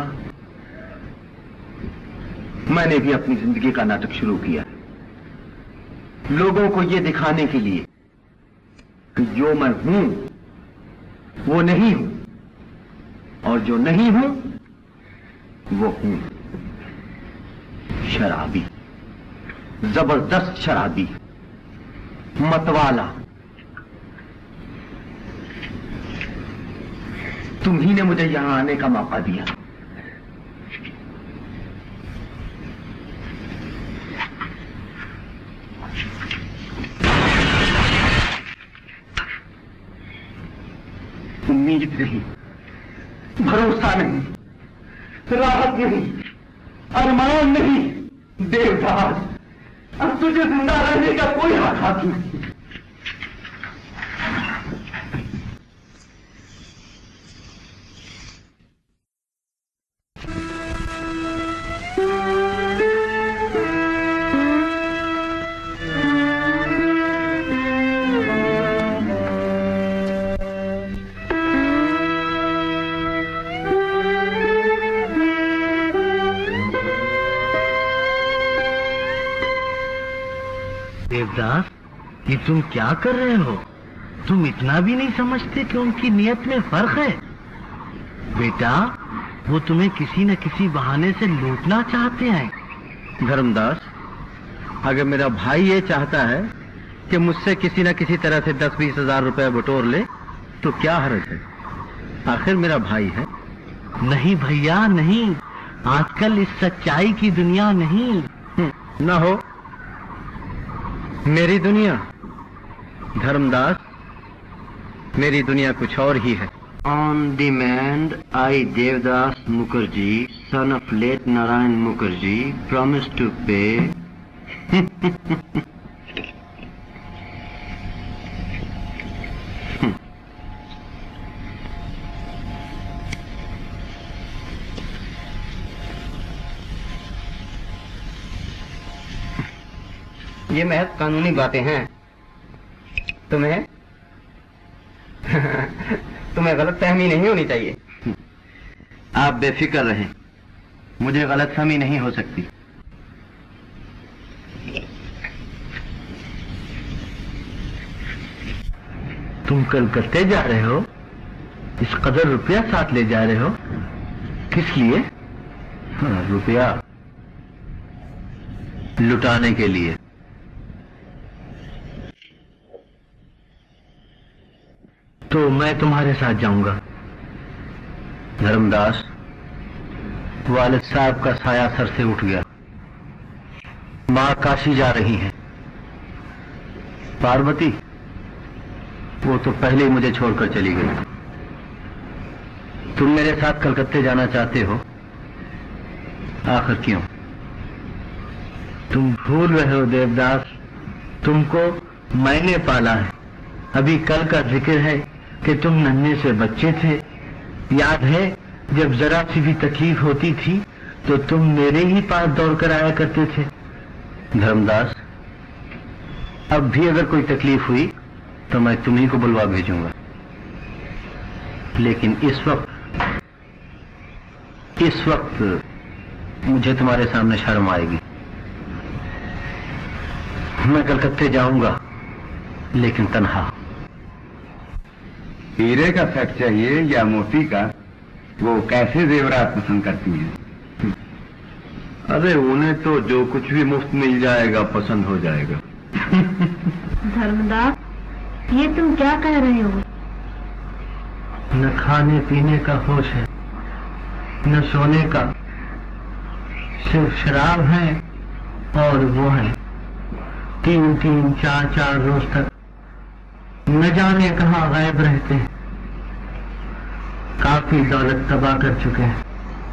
मैंने भी अपनी जिंदगी का नाटक शुरू किया, लोगों को ये दिखाने के लिए कि जो मैं हूं वो नहीं हूं और जो नहीं हूं वो हूं। शराबी, जबरदस्त शराबी, मतवाला, तुम ही ने मुझे यहाँ आने का मौका दिया। उम्मीद नहीं, भरोसा नहीं, राहत नहीं, अरमान नहीं, देवदास, अब तुझे जिंदा रहने का कोई हक नहीं। देवदास, ये तुम क्या कर रहे हो? तुम इतना भी नहीं समझते कि उनकी नियत में फर्क है? बेटा, वो तुम्हें किसी न किसी बहाने से लूटना चाहते हैं। धर्मदास, अगर मेरा भाई ये चाहता है कि मुझसे किसी न किसी तरह से दस बीस हजार रुपए बटोर ले, तो क्या हर्ज है? आखिर मेरा भाई है। नहीं भैया नहीं, आजकल इस सच्चाई की दुनिया नहीं। ना हो मेरी दुनिया। धर्मदास, मेरी दुनिया कुछ और ही है। On demand, I Devdas Mukherjee, son of late Narayan Mukherjee, promise to pay. ये महज कानूनी बातें हैं। तुम्हें तुम्हें गलतफहमी नहीं होनी चाहिए। आप बेफिक्र रहें, मुझे गलतफहमी नहीं हो सकती। तुम कलकत्ते जा रहे हो? इस कदर रुपया साथ ले जा रहे हो? किस लिए? हाँ, रुपया लुटाने के लिए। तो मैं तुम्हारे साथ जाऊंगा। धर्मदास, वालिद साहब का साया सर से उठ गया। मां काशी जा रही हैं। पार्वती, वो तो पहले ही मुझे छोड़कर चली गई। तुम मेरे साथ कलकत्ते जाना चाहते हो, आखिर क्यों? तुम भूल रहे हो देवदास, तुमको मैंने पाला है। अभी कल का जिक्र है कि तुम नन्हे से बच्चे थे। याद है, जब जरा सी भी तकलीफ होती थी तो तुम मेरे ही पास दौड़ कर आया करते थे। धर्मदास, अब भी अगर कोई तकलीफ हुई तो मैं तुम्ही को बुलवा भेजूंगा। लेकिन इस वक्त इस वक्त मुझे तुम्हारे सामने शर्म आएगी। मैं कलकत्ते जाऊंगा, लेकिन तन्हा। हीरे का सेट चाहिए या मोती का? वो कैसे जेवरात पसंद करती हैं? अरे उन्हें तो जो कुछ भी मुफ्त मिल जाएगा पसंद हो जाएगा। धर्मदास, ये तुम क्या कह रहे हो? न खाने पीने का होश है, न सोने का, सिर्फ शराब है और वो है तीन तीन चार चार रोज तक न जाने कहाँ गायब रहते हैं। काफी दौलत तबाह कर चुके हैं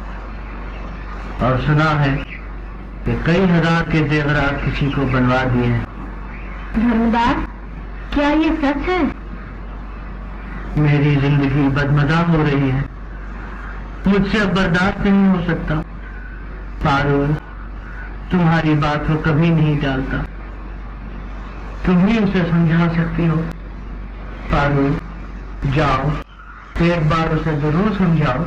और सुना है कि कई हजार के जेवरात किसी को बनवा दिए हैं। धर्मदास, क्या ये सच है? मेरी जिंदगी बदमजा हो रही है, मुझसे अब बर्दाश्त नहीं हो सकता। पारो, तुम्हारी बात को कभी नहीं टालता, तुम ही उसे समझा सकती हो। पारो, जाओ, एक बार उसे जरूर समझाओ।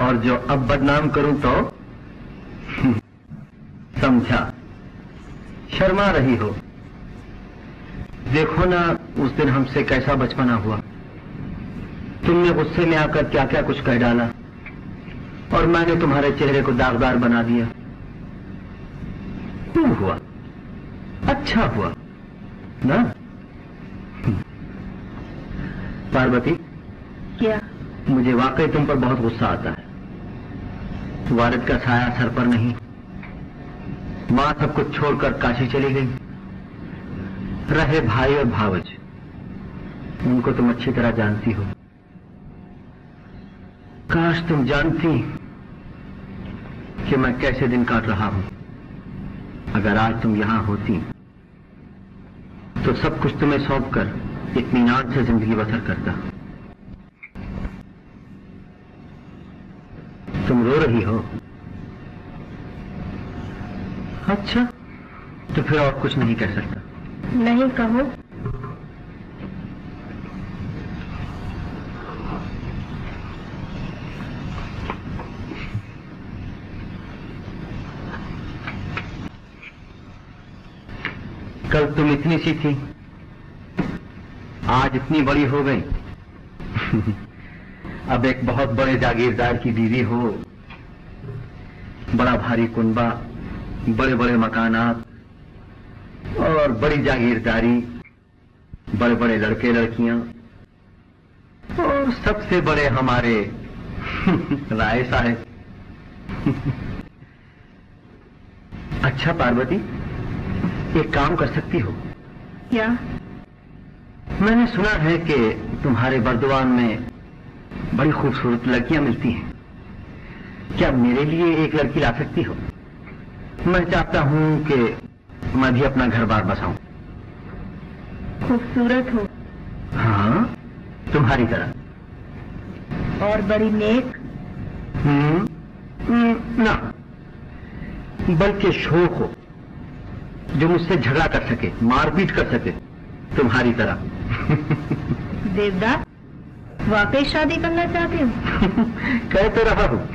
और जो अब बदनाम करूं तो समझा, शर्मा रही हो। देखो ना उस दिन हमसे कैसा बचपना हुआ। तुमने गुस्से में आकर क्या क्या कुछ कह डाला और मैंने तुम्हारे चेहरे को दागदार बना दिया। क्यों हुआ? अच्छा हुआ ना? पार्वती, क्या? मुझे वाकई तुम पर बहुत गुस्सा आता है। वारिद का साया सर पर नहीं। मां सब कुछ छोड़कर काशी चली गई। रहे भाई और भावज, उनको तुम अच्छी तरह जानती हो। काश तुम जानती कि मैं कैसे दिन काट रहा हूं। अगर आज तुम यहां होती तो सब कुछ तुम्हें सौंपकर इत्मीनान से जिंदगी बसर करता। तुम रो रही हो? अच्छा, तो फिर और कुछ नहीं कह सकता। नहीं, कहो। कल तुम इतनी सी थी, आज इतनी बड़ी हो गई। अब एक बहुत बड़े जागीरदार की बीवी हो, बड़ा भारी कुनबा, बड़े बड़े मकानात और बड़ी जागीरदारी, बड़े बड़े लड़के लड़कियां और सबसे बड़े हमारे राय साहब। अच्छा पार्वती, एक काम कर सकती हो क्या? मैंने सुना है कि तुम्हारे बर्दवान में बड़ी खूबसूरत लड़कियां मिलती हैं। क्या मेरे लिए एक लड़की ला सकती हो? मैं चाहता हूं कि मैं भी अपना घर बार बसाऊं। खूबसूरत हो? हाँ, तुम्हारी तरह। और बड़ी नेक? हम्म, हम्म, ना, बल्कि शौक हो, जो मुझसे झगड़ा कर सके, मारपीट कर सके, तुम्हारी तरह। देवदास, वाकई शादी करना चाहती हूँ? कह तो रहा हूं।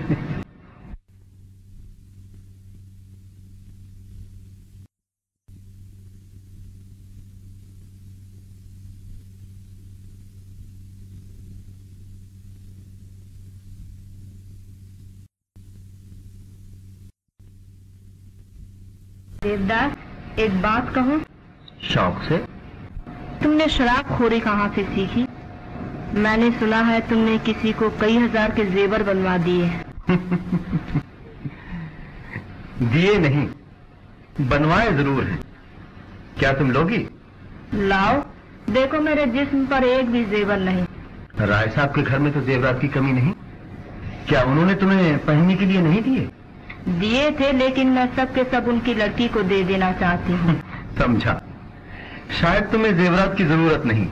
देवदास, एक बात कहूं? शौक से। तुमने शराबखोरी कहाँ से सीखी? मैंने सुना है तुमने किसी को कई हजार के जेवर बनवा दिए। दिए नहीं, बनवाए जरूर हैं। क्या तुम लोगी? लाओ, देखो मेरे जिस्म पर एक भी जेवर नहीं। राय साहब के घर में तो जेवरात की कमी नहीं। क्या उन्होंने तुम्हें पहनने के लिए नहीं दिए? दिए थे, लेकिन मैं सब के सब उनकी लड़की को दे देना चाहती हूँ। समझा, शायद तुम्हें जेवरात की जरूरत नहीं।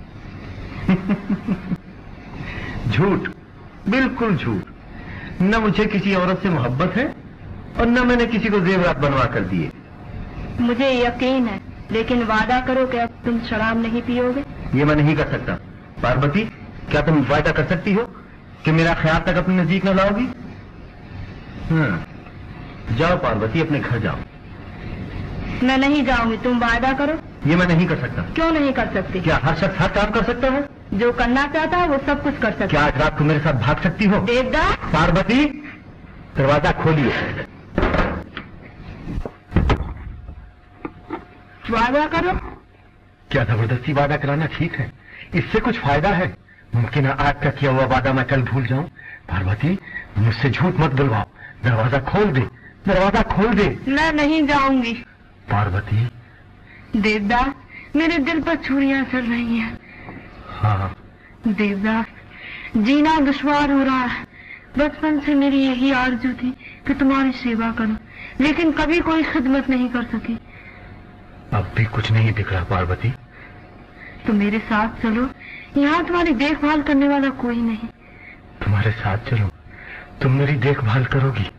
झूठ, बिल्कुल झूठ। न मुझे किसी औरत से मोहब्बत है और न मैंने किसी को जेवरात बनवा कर दिए। मुझे यकीन है, लेकिन वादा करो कि अब तुम शराब नहीं पियोगे। ये मैं नहीं कर सकता। पार्वती, क्या तुम वादा कर सकती हो कि मेरा ख्याल तक अपने नजदीक न लाओगी? हाँ, जाओ पार्वती, अपने घर जाओ। मैं नहीं जाऊंगी, तुम वादा करो। ये मैं नहीं कर सकता। क्यों नहीं कर सकती? क्या हर शख्स हर काम कर सकता है? जो करना चाहता है वो सब कुछ कर सकता है। क्या आज रात को मेरे साथ भाग सकती हो? देवदास, पार्वती, दरवाजा खोलिए। वादा करो। क्या जबरदस्ती वादा कराना ठीक है? इससे कुछ फायदा है? मुमकिन है आज का किया हुआ वादा मैं कल भूल जाऊं। पार्वती, मुझसे झूठ मत बुलवाओ। दरवाजा खोल दे, दरवाजा खोल दे। मैं नहीं जाऊंगी। पार्वती। देवदास, मेरे दिल पर छुरियां चल रही हैं। हाँ। देवदास, जीना दुश्वार हो रहा है। बचपन से मेरी यही आरज़ू थी कि तुम्हारी सेवा करूं, लेकिन कभी कोई खिदमत नहीं कर सकी। अब भी कुछ नहीं दिख रहा पार्वती। तो मेरे साथ चलो, यहाँ तुम्हारी देखभाल करने वाला कोई नहीं। तुम्हारे साथ चलो, तुम मेरी देखभाल करोगी?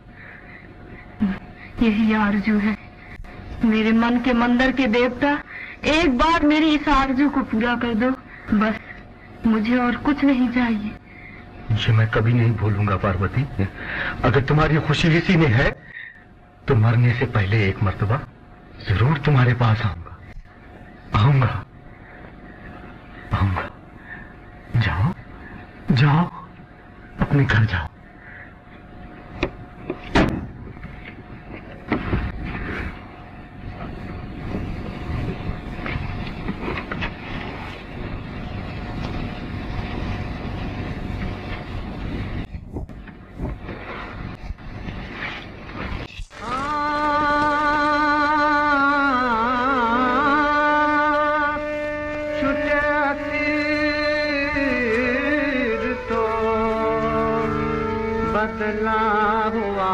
यही आरज़ू है। मेरे मन के मंदिर के देवता, एक बार मेरी इस आरज़ू को पूरा कर दो, बस। मुझे और कुछ नहीं चाहिए। ये मैं कभी नहीं भूलूंगा पार्वती। अगर तुम्हारी खुशी इसी में है तो मरने से पहले एक मर्तबा जरूर तुम्हारे पास आऊंगा आऊंगा आऊंगा। जाओ जाओ, अपने घर जाओ। बदला हुआ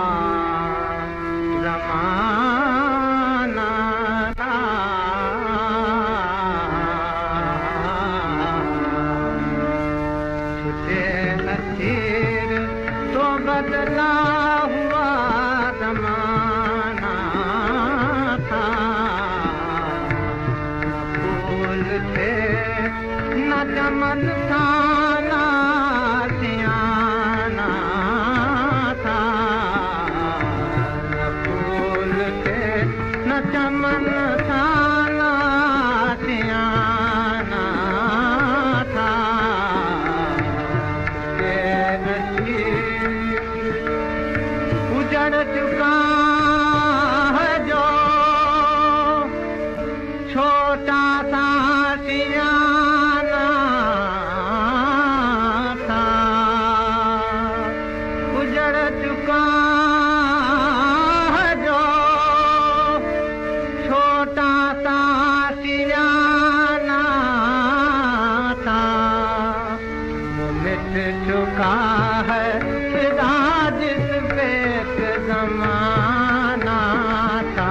जमाना था, छुटे नसीर तो बदला हुआ जमाना था। फूल थे न चमन था चमन थाना सियाना था। उजड़ चुका है जो छोटा सा सियाना था। उजड़ चुका चुका है फिदा जिस पे एक ज़माना था।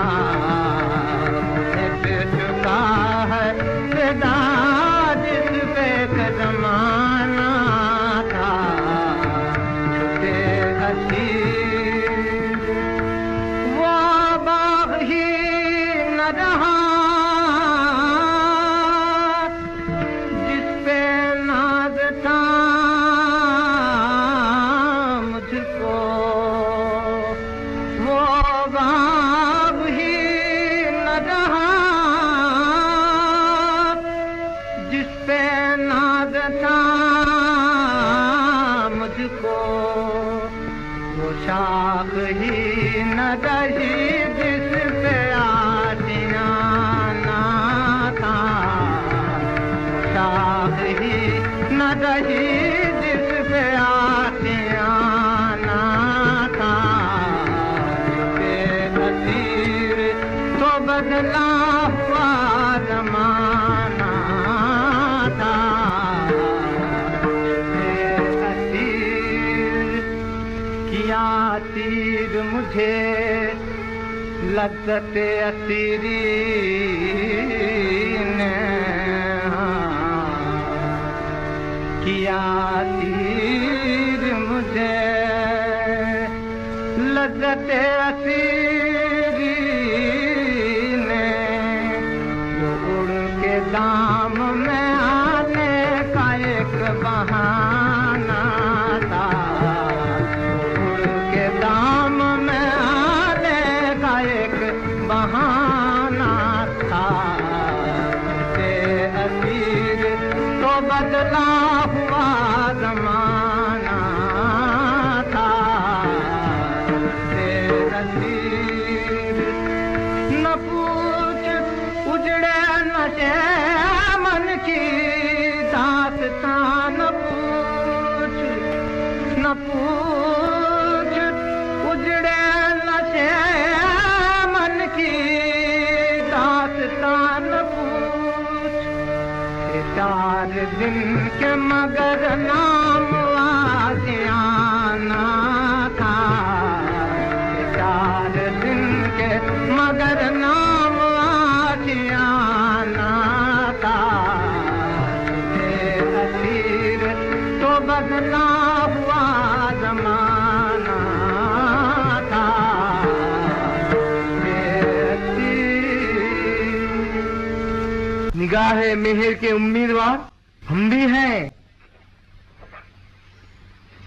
मिट चुका है फिदा जिस पे एक ज़माना था। छुटे हसीन वो बाग़ ही न रहा जिस पे नाज़ था। शाख ही न रही जिस पे आशियाना था। शाख ही न रही जिस पे आशियाना था। बेनसीर तो बदला हुआ जमाना था। किया तीर मुझे लज्जत असीरी ने, किया तीर मुझे लज्जत असीरी ने। जो उड़ के दाम में आने का एक बहाना था। दाम में आने का एक बहाना था। ते असीर तो बदला हुआ जमाना था। ते असीर न पूछ उजड़े नशे मन की दास्तां न पूछ न पूछ उजड़े नशे मन की दास्तां न पूछ। चार दिन के मगर नाम आशियाना था। चार दिन के मगर नाम आशियाना था। असीर तो बदला हुआ जमाना था। निगाहे मेहर के उम्मीदवार हम भी हैं।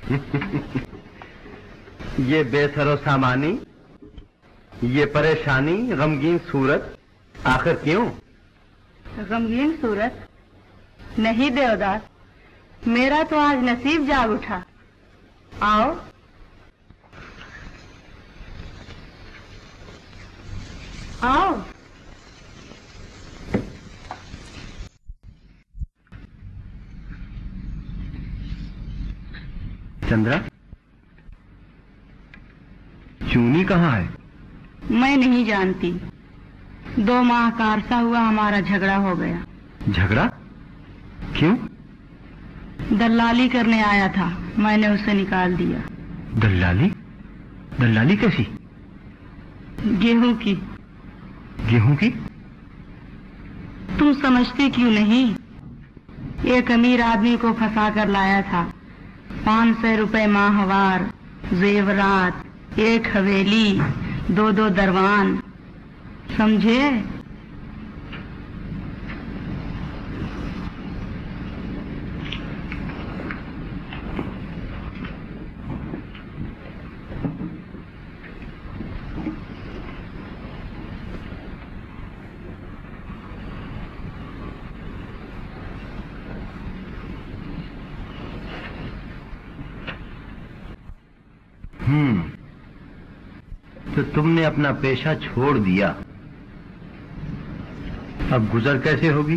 ये बेसरो सामानी, ये परेशानी, गमगीन सूरत, आखिर क्यों? गमगीन सूरत? नहीं देवदास, मेरा तो आज नसीब जाग उठा। आओ। आओ। चंद्रा, चूनी कहाँ है? मैं नहीं जानती। दो माह का अरसा हुआ हमारा झगड़ा हो गया। झगड़ा? क्यों? दलाली करने आया था, मैंने उसे निकाल दिया। दलाली? दलाली कैसी? गेहूं की। गेहूं की? तुम समझती क्यों नहीं? एक अमीर आदमी को फंसा कर लाया था। पाँच सौ रुपए माहवार, जेवरात, एक हवेली, दो दो दरवान, समझे? हम्म, तो तुमने अपना पेशा छोड़ दिया। अब गुजर कैसे होगी?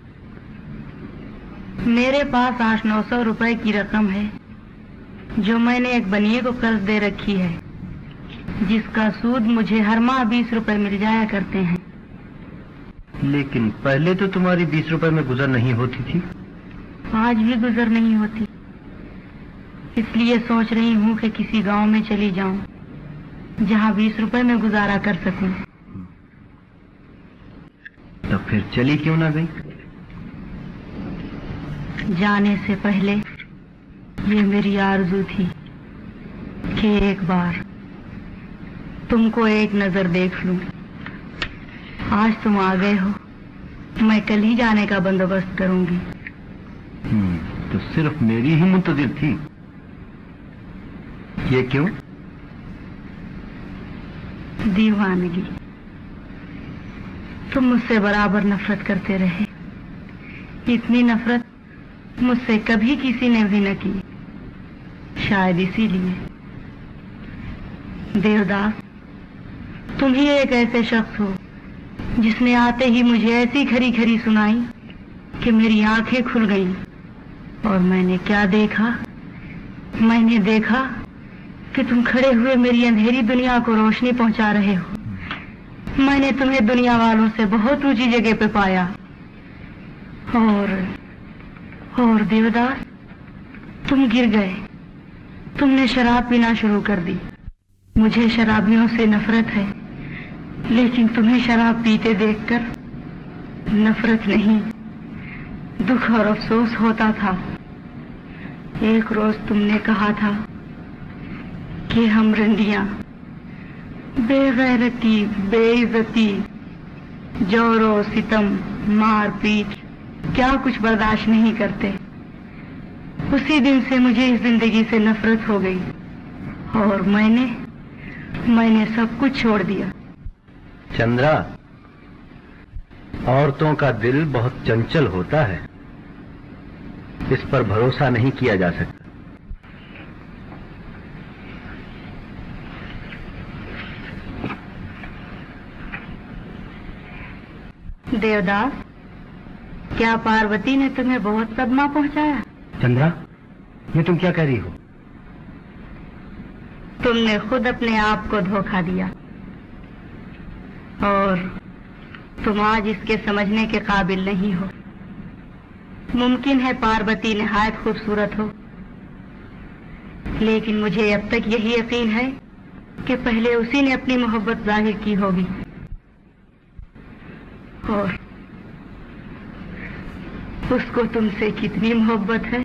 मेरे पास आठ नौ सौ रुपए की रकम है, जो मैंने एक बनिए को कर्ज दे रखी है, जिसका सूद मुझे हर माह बीस रुपए मिल जाया करते हैं। लेकिन पहले तो तुम्हारी बीस रुपए में गुजर नहीं होती थी। आज भी गुजर नहीं होती, इसलिए सोच रही हूँ कि किसी गांव में चली जाऊं, जहाँ बीस रुपए में गुजारा कर सकूं। तो फिर चली क्यों ना गई? जाने से पहले ये मेरी आरज़ू थी कि एक बार तुमको एक नजर देख लूं। आज तुम आ गए हो, मैं कल ही जाने का बंदोबस्त करूंगी। हम्म, तो सिर्फ मेरी ही मुंतजिर थी। ये क्यों? दीवानगी। तुम मुझसे बराबर नफरत करते रहे। इतनी नफरत मुझसे कभी किसी ने भी न की, शायद इसीलिए। देवदास, तुम ही एक ऐसे शख्स हो जिसने आते ही मुझे ऐसी खरी खरी सुनाई कि मेरी आंखें खुल गईं। और मैंने क्या देखा? मैंने देखा कि तुम खड़े हुए मेरी अंधेरी दुनिया को रोशनी पहुंचा रहे हो। मैंने तुम्हें दुनिया वालों से बहुत ऊंची जगह पे पाया। और और देवदास, तुम गिर गए। तुमने शराब पीना शुरू कर दी। मुझे शराबियों से नफरत है, लेकिन तुम्हें शराब पीते देखकर नफरत नहीं, दुख और अफसोस होता था। एक रोज तुमने कहा था कि हम रंडियां बेगैरती, बेइज्जती, जोरो सितम, मार पीट क्या कुछ बर्दाश्त नहीं करते। उसी दिन से मुझे इस जिंदगी से नफरत हो गई और मैंने मैंने सब कुछ छोड़ दिया। चंद्रा, औरतों का दिल बहुत चंचल होता है, इस पर भरोसा नहीं किया जा सकता। देवदास, क्या पार्वती ने तुम्हें बहुत सदमा पहुंचाया? चंद्रा, ये तुम क्या कह रही हो? तुमने खुद अपने आप को धोखा दिया और तुम आज इसके समझने के काबिल नहीं हो। मुमकिन है पार्वती निहायत खूबसूरत हो, लेकिन मुझे अब तक यही यकीन है कि पहले उसी ने अपनी मोहब्बत जाहिर की होगी। और उसको तुमसे कितनी मोहब्बत है,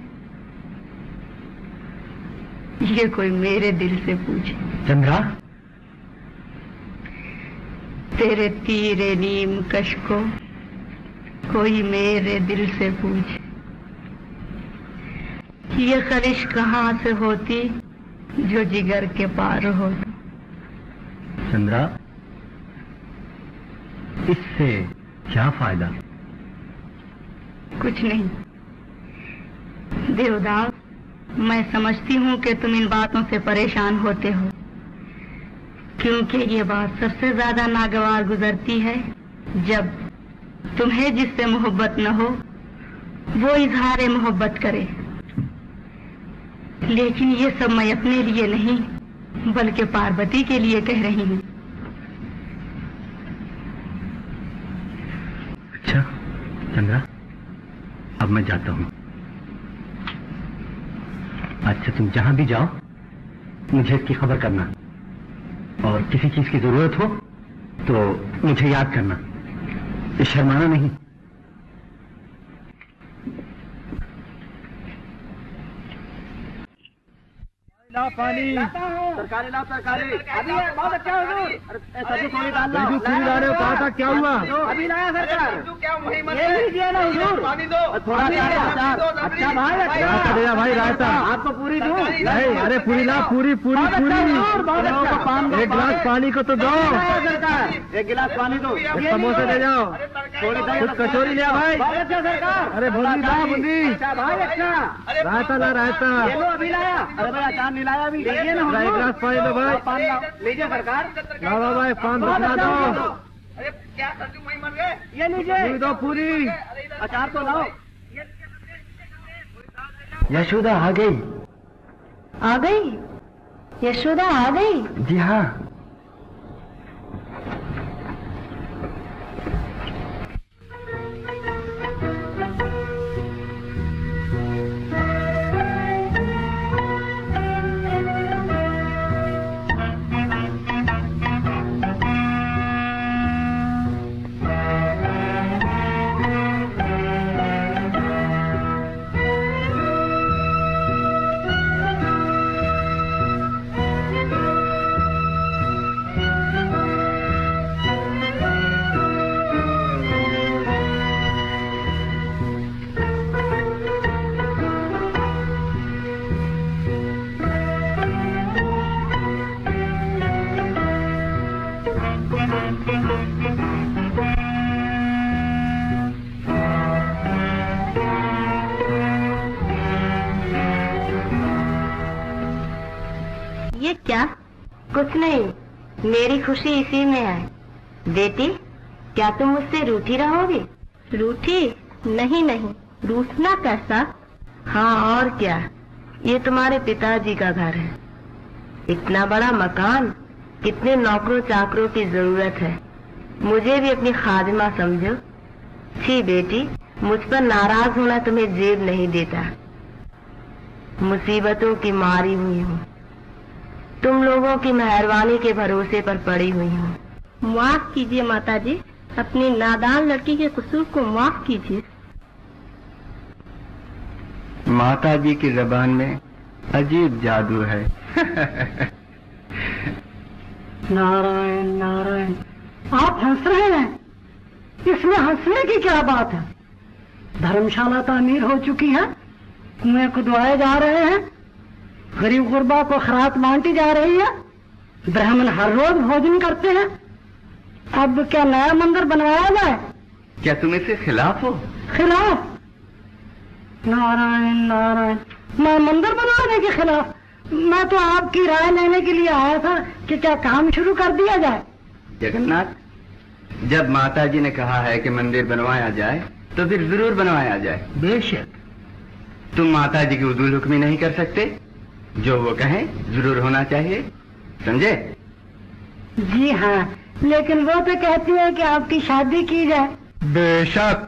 ये कोई मेरे दिल से पूछे। चंद्रा, तेरे तीरे नीम कश को कोई मेरे दिल से पूछे। ये खलिश कहाँ से होती जो जिगर के पार होती। चंद्रा, इससे क्या फायदा? कुछ नहीं देवदास, मैं समझती हूँ कि तुम इन बातों से परेशान होते हो, क्योंकि ये बात सबसे ज्यादा नागवार गुजरती है जब तुम्हें जिससे मोहब्बत न हो वो इजहार मोहब्बत करे। लेकिन ये सब मैं अपने लिए नहीं बल्कि पार्वती के लिए कह रही हूँ। अच्छा चंद्रा, अब मैं जाता हूँ। अच्छा, तुम जहां भी जाओ मुझे इसकी खबर करना, और किसी चीज की जरूरत हो तो मुझे याद करना, शर्माना नहीं। ला पानी सरकारी ला सरकारी अभी बहुत अच्छा हुजूर। अरे सब्जी थोड़ी डाल लो, पूरी डाल रहे हो, कहा था क्या हुआ? अभी लाया सरकार, ये लीजिए ना हुजूर, पानी दो थोड़ा सा। अच्छा भाई, रायता दे भाई, रायता आपको पूरी दूं? नहीं, अरे पूरी ला, पूरी पूरी पूरी। एक गिलास पानी को तो दो सरकार, एक गिलास पानी दो। समोसे ले जाओ, कुछ कचौरी ले भाई। सरकार अरे बूंदी ला, बूंदी भाई। अच्छा रायता ला, रायता अभी लाया। अरे भाई अचार नहीं लाया अभी, लीजिए ना एक गिलास पानी दो भाई। पानी लीजिए सरकार, लाओ भाई, पान बना दो। अरे क्या सब्जी वही मर गए, ये लीजिए दो पूरी, अचार तो लाओ। यशोदा आ गई। आ गई? यशोदा आ गई? जी हाँ। ये क्या? कुछ नहीं, मेरी खुशी इसी में है। बेटी, क्या तुम मुझसे रूठी रहोगी? रूठी? नहीं नहीं, रूठना कैसा? हाँ और क्या, ये तुम्हारे पिताजी का घर है। इतना बड़ा मकान, कितने नौकरों चाकरों की जरूरत है। मुझे भी अपनी खादिमा समझो। छी बेटी, मुझ पर नाराज होना तुम्हें जेब नहीं देता। मुसीबतों की मारी हुई हूँ, तुम लोगों की मेहरबानी के भरोसे पर पड़ी हुई हूँ। माफ कीजिए माताजी, अपनी नादान लड़की के कसूर को माफ कीजिए। माताजी की जबान में अजीब जादू है। नारायण नारायण, आप हंस रहे हैं? इसमें हंसने की क्या बात है? धर्मशाला तामीर हो चुकी है, कुएं खुदवाए जा रहे हैं, गरीब गुरबा को खरात बांटी जा रही है, ब्राह्मण हर रोज भोजन करते हैं। अब क्या नया मंदिर बनवाया जाए? क्या तुम इसके खिलाफ हो? खिलाफ? नारायण नारायण, मैं मंदिर बनवाने के खिलाफ? मैं तो आपकी राय लेने के लिए आया था कि क्या काम शुरू कर दिया जाए। जगन्नाथ, जब माताजी ने कहा है कि मंदिर बनवाया जाए तो फिर जरूर बनवाया जाए। बेशक। तुम माताजी की उदूल हुक्मी नहीं कर सकते, जो वो कहें जरूर होना चाहिए, समझे? जी हाँ, लेकिन वो तो कहती है कि आपकी शादी की जाए। बेशक।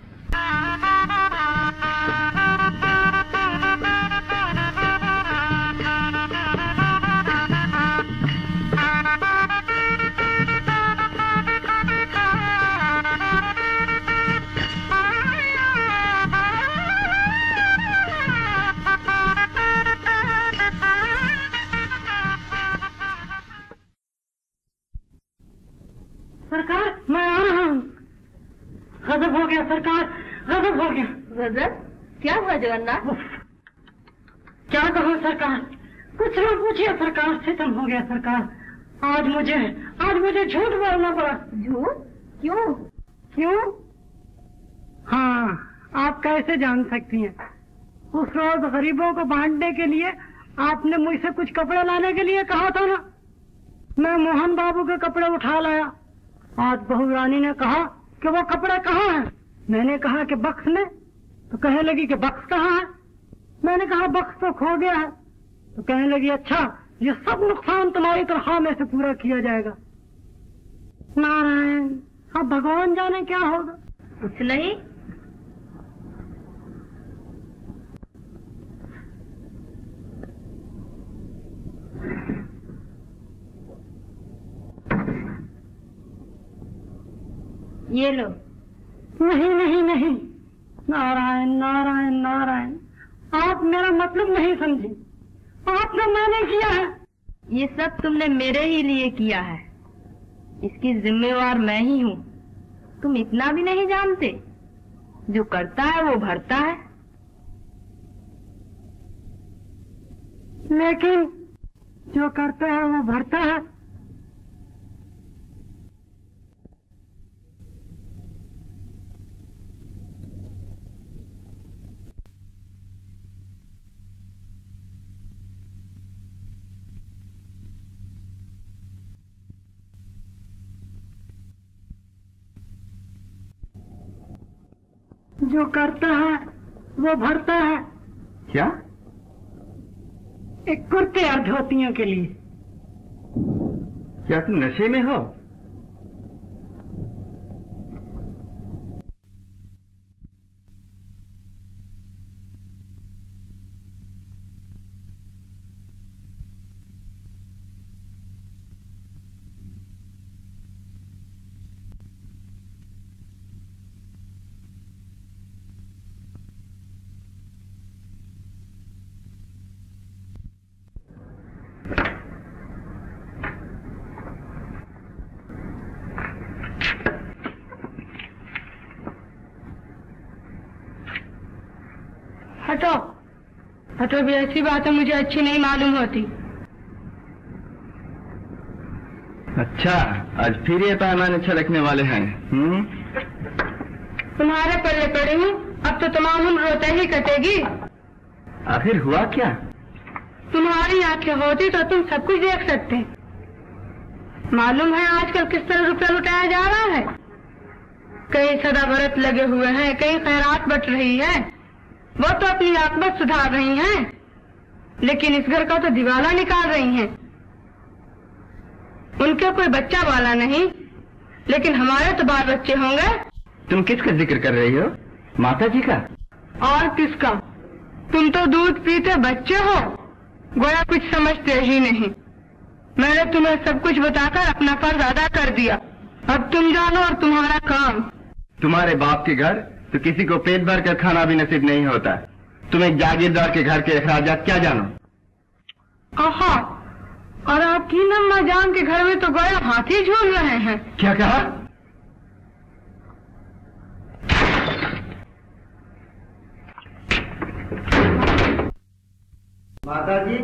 सरकार, मैं आ रहा हूँ। गजब हो गया सरकार, गजब हो गया। गजब? क्या हुआ जगन्नाथ? क्या कहूँ सरकार, कुछ ना पूछिए सरकार, सितम हो गया सरकार। आज मुझे आज मुझे झूठ बोलना पड़ा। झूठ? क्यों? क्यों? हाँ, आप कैसे जान सकती हैं? उस रोज गरीबों को बांटने के लिए आपने मुझसे कुछ कपड़े लाने के लिए कहा था ना। मैं मोहन बाबू के कपड़े उठा लाया। आज बहू रानी ने कहा कि वो कपड़े कहाँ हैं। मैंने कहा कि बक्स में, तो कहने लगी कि बक्स कहाँ है। मैंने कहा बक्स तो खो गया है। तो कहने लगी अच्छा, ये सब नुकसान तुम्हारी तनख्वाह में से पूरा किया जाएगा। नारायण, अब भगवान जाने क्या होगा। कुछ नहीं। ये लो। नहीं नहीं नहीं, नारायण नारायण नारायण, आप मेरा मतलब नहीं समझे। आपने मैंने किया है। ये सब तुमने मेरे ही लिए किया है, इसकी जिम्मेवार मैं ही हूँ। तुम इतना भी नहीं जानते, जो करता है वो भरता है। लेकिन जो करता है वो भरता है। जो करता है वो भरता है। क्या? एक कुर्ते और धोतियों के लिए। क्या तुम नशे में हो? हटो हटो, भी ऐसी बात है मुझे अच्छी नहीं मालूम होती। अच्छा, आज फिर ये पैमाने छलकने वाले हैं। हम्म, तुम्हारे पल्ले पड़ी हूँ, अब तो तमाम उम्र रोते ही कटेगी। आखिर हुआ क्या? तुम्हारी आंखें होती तो तुम सब कुछ देख सकते। मालूम है आजकल किस तरह रुपया लुटाया जा रहा है। कई सदा व्रत लगे हुए हैं, कई खैरात बट रही है। वो तो अपनी आकबत सुधार रही हैं, लेकिन इस घर का तो दिवाला निकाल रही हैं। उनके कोई बच्चा वाला नहीं, लेकिन हमारे तो बाल बच्चे होंगे। तुम किसका जिक्र कर रही हो? माता जी का? और किसका? तुम तो दूध पीते बच्चे हो, गोया कुछ समझते ही नहीं। मैंने तुम्हें सब कुछ बताकर अपना फर्ज अदा कर दिया। अब तुम जानो और तुम्हारा काम। तुम्हारे बाप के घर तो किसी को पेट भर कर खाना भी नसीब नहीं होता। तुम एक जागीरदार के घर के अखराजात क्या जानो? कहा, और आपकी नम्मा जान के घर में तो गोया हाथी झूल रहे हैं। क्या कहा? माता जी,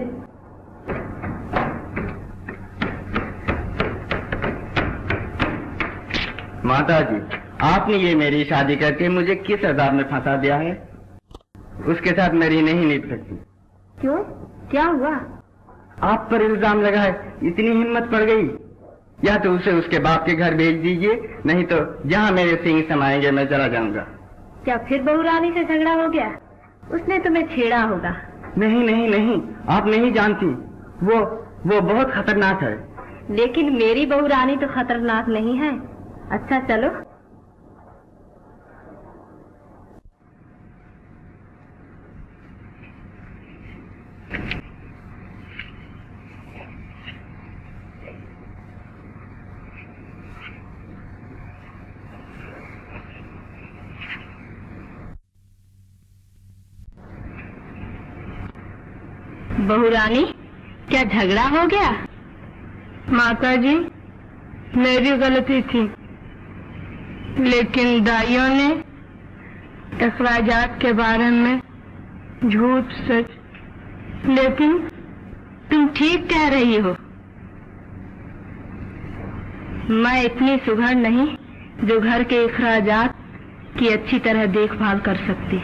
माता जी, आपने ये मेरी शादी करके मुझे किस अजाब में फंसा दिया है? उसके साथ मेरी नहीं निभ सकती। क्यों? क्या हुआ? आप पर इल्जाम लगा है, इतनी हिम्मत पड़ गई। या तो उसे उसके बाप के घर भेज दीजिए, नहीं तो जहाँ मेरे सिंह समाएंगे मैं चला जाऊंगा। क्या फिर बहू रानी से झगड़ा हो गया? उसने तुम्हें छेड़ा होगा। नहीं नहीं नहीं, आप नहीं जानती, वो वो बहुत खतरनाक है। लेकिन मेरी बहू रानी तो खतरनाक नहीं है। अच्छा चलो। बहू रानी, क्या झगड़ा हो गया? माता जी, मेरी गलती थी, लेकिन दाइयों ने अखराजात के बारे में झूठ सच लेकिन तुम ठीक कह रही हो। मैं इतनी सुघड़ नहीं जो घर के इखराजात की अच्छी तरह देखभाल कर सकती।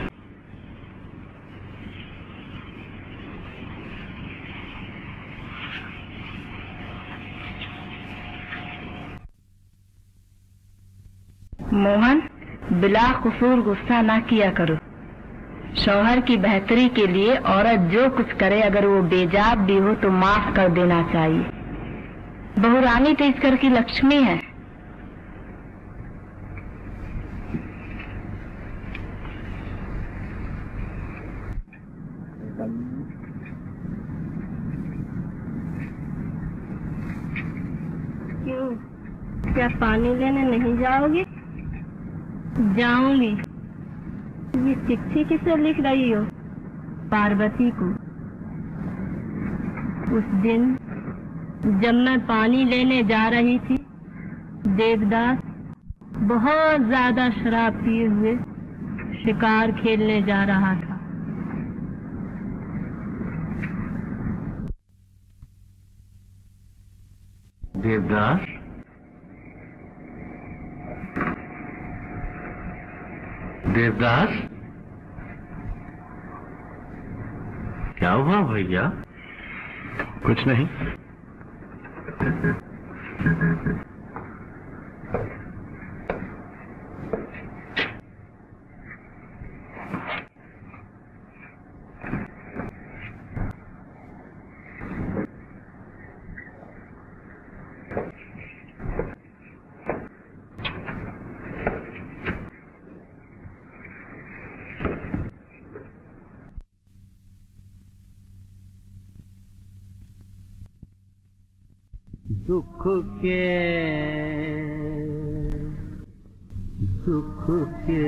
मोहन, बिला कसूर गुस्सा ना किया करो। शौहर की बेहतरी के लिए औरत जो कुछ करे, अगर वो बेजाब भी हो तो माफ कर देना चाहिए। बहुरानी तो इस घर की लक्ष्मी है। क्यों, क्या पानी लेने नहीं जाओगे? जाऊंगी। ये चिट्ठी किसे लिख रही हो? पार्वती को। उस दिन जब मैं पानी लेने जा रही थी, देवदास बहुत ज्यादा शराब पिए हुए शिकार खेलने जा रहा था। देवदास, देवदास, क्या हुआ भैया? कुछ नहीं। दुख के सुख के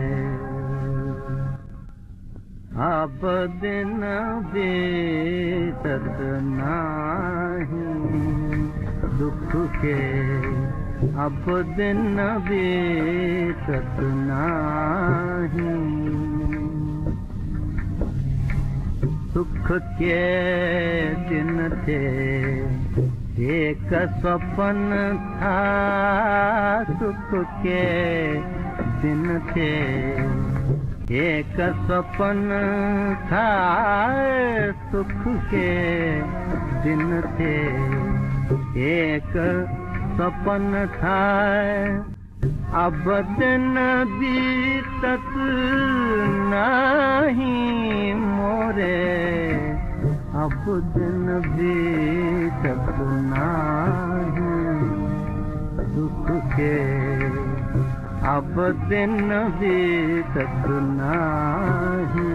अब दिन बीतत नाही, दुख के अब दिन बीतत नाही। सुख के दिन थे एक सपन था, सुख के दिन थे एक सपन था, सुख के दिन थे एक सपन था। अब दिन बीतत नहीं मोरे, अब दिन बीतत नहीं। सुख के अब दिन बीतत नहीं।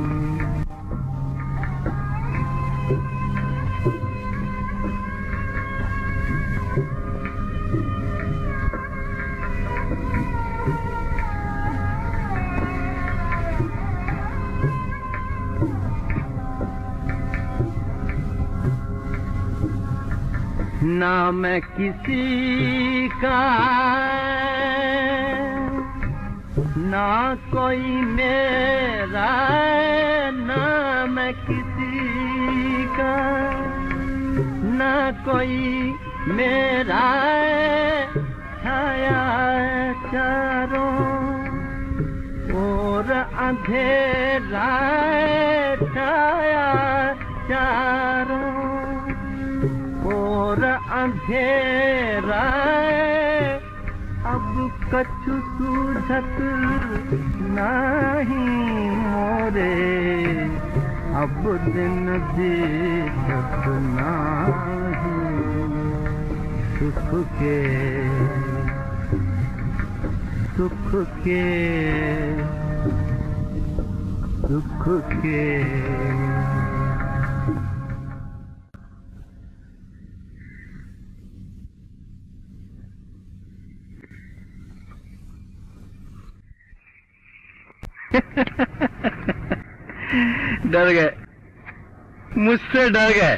ना मैं किसी का, ना कोई मेरा, ना मैं किसी का, ना कोई मेरा। छाया चारों और अंधेरा, छाया चारों और अंधेरा। अब कछु सूझत नहीं मोरे, अब दिन बीतत नहीं। सुख के सुख के सुख के डर गए, मुझसे डर गए।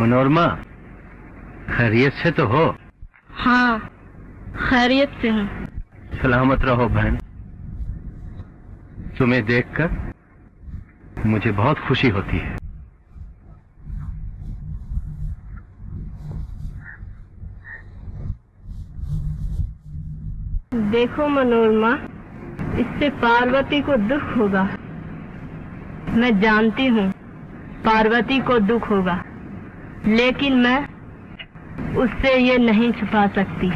मनोरमा, खैरियत से तो हो? हाँ, खैरियत से हूँ। सलामत रहो बहन। तुम्हें देखकर मुझे बहुत खुशी होती है। देखो मनोरमा, इससे पार्वती को दुख होगा। मैं जानती हूँ पार्वती को दुख होगा, लेकिन मैं उससे ये नहीं छुपा सकती।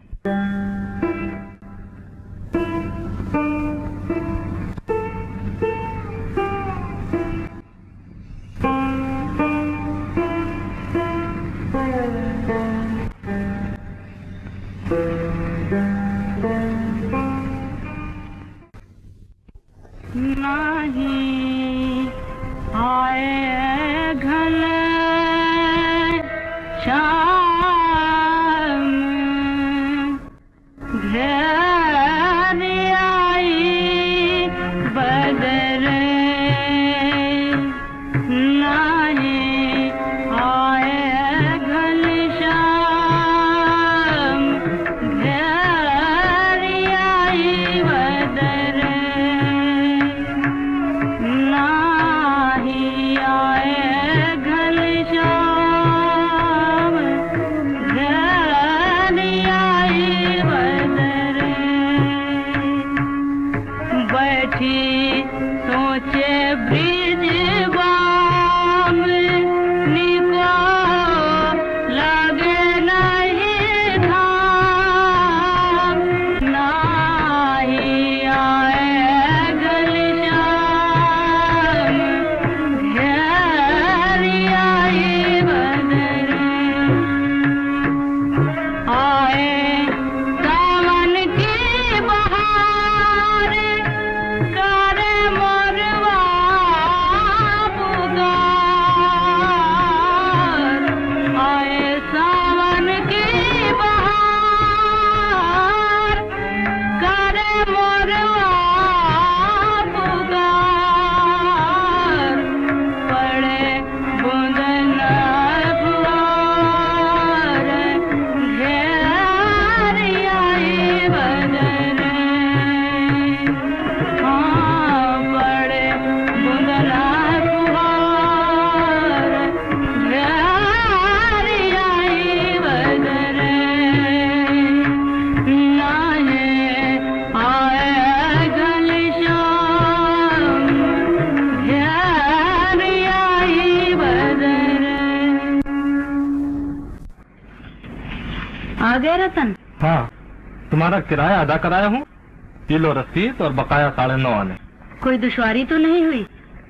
हाँ, तुम्हारा किराया अदा कराया हूँ। ये लो रसीद और बकाया साढ़े नौ आने। कोई दुश्वारी तो नहीं हुई?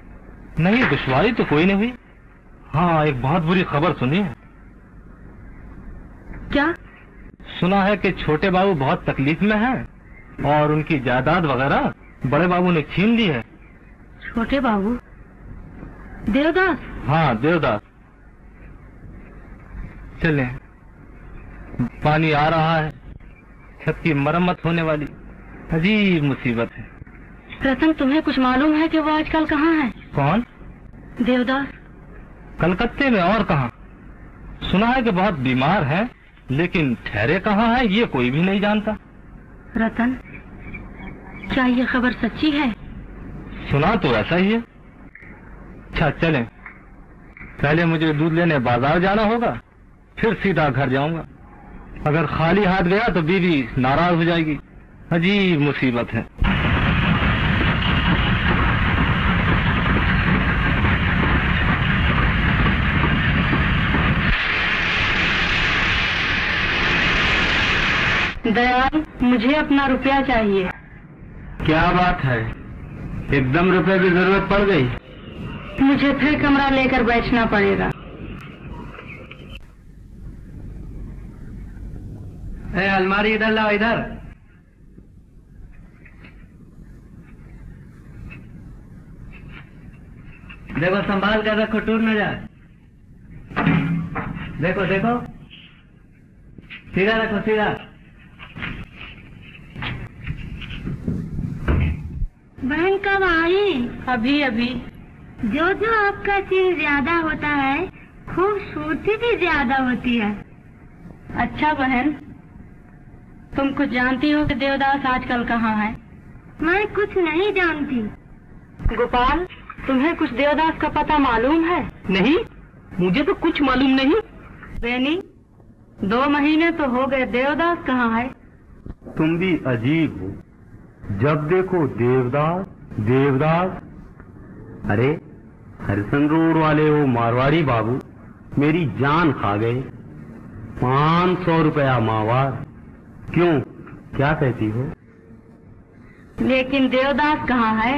नहीं, दुश्वारी तो कोई नहीं हुई। हाँ, एक बहुत बुरी खबर सुनी है। क्या? सुना है कि छोटे बाबू बहुत तकलीफ में हैं और उनकी जायदाद वगैरह बड़े बाबू ने छीन ली है। छोटे बाबू? देवदास? हाँ, देवदास। चले, पानी आ रहा है, छत की मरम्मत होने वाली। अजीब मुसीबत है। रतन, तुम्हें कुछ मालूम है कि वो आजकल कहाँ है? कौन? देवदास। कलकत्ते में, और कहाँ? सुना है कि बहुत बीमार है, लेकिन ठहरे कहाँ है ये कोई भी नहीं जानता। रतन, क्या ये खबर सच्ची है? सुना तो ऐसा ही है। अच्छा चलें, पहले मुझे दूध लेने बाजार जाना होगा, फिर सीधा घर जाऊंगा। अगर खाली हाथ गया तो बीवी नाराज हो जाएगी। अजीब मुसीबत है। दयाल, मुझे अपना रुपया चाहिए। क्या बात है, एकदम रुपए की जरूरत पड़ गई? मुझे फिर कमरा लेकर बैठना पड़ेगा। ए, अलमारी इधर लाओ, इधर। देखो, संभाल कर रखो, टूट न जाए। देखो देखो, सीधा रखो, सीधा। बहन कब आई? अभी अभी। जो जो आपका चीज ज्यादा होता है खूबसूरती भी ज्यादा होती है। अच्छा बहन, तुम कुछ जानती हो कि देवदास आजकल कहाँ है? मैं कुछ नहीं जानती। गोपाल, तुम्हें कुछ देवदास का पता मालूम है? नहीं, मुझे तो कुछ मालूम नहीं। बेनी, दो महीने तो हो गए, देवदास कहाँ है? तुम भी अजीब हो, जब देखो देवदास देवदास। अरे हरिसन रोड वाले हो मारवाड़ी बाबू, मेरी जान खा गए। पाँच सौ रुपया माहवार। क्यों, क्या कहती हो? लेकिन देवदास कहाँ है?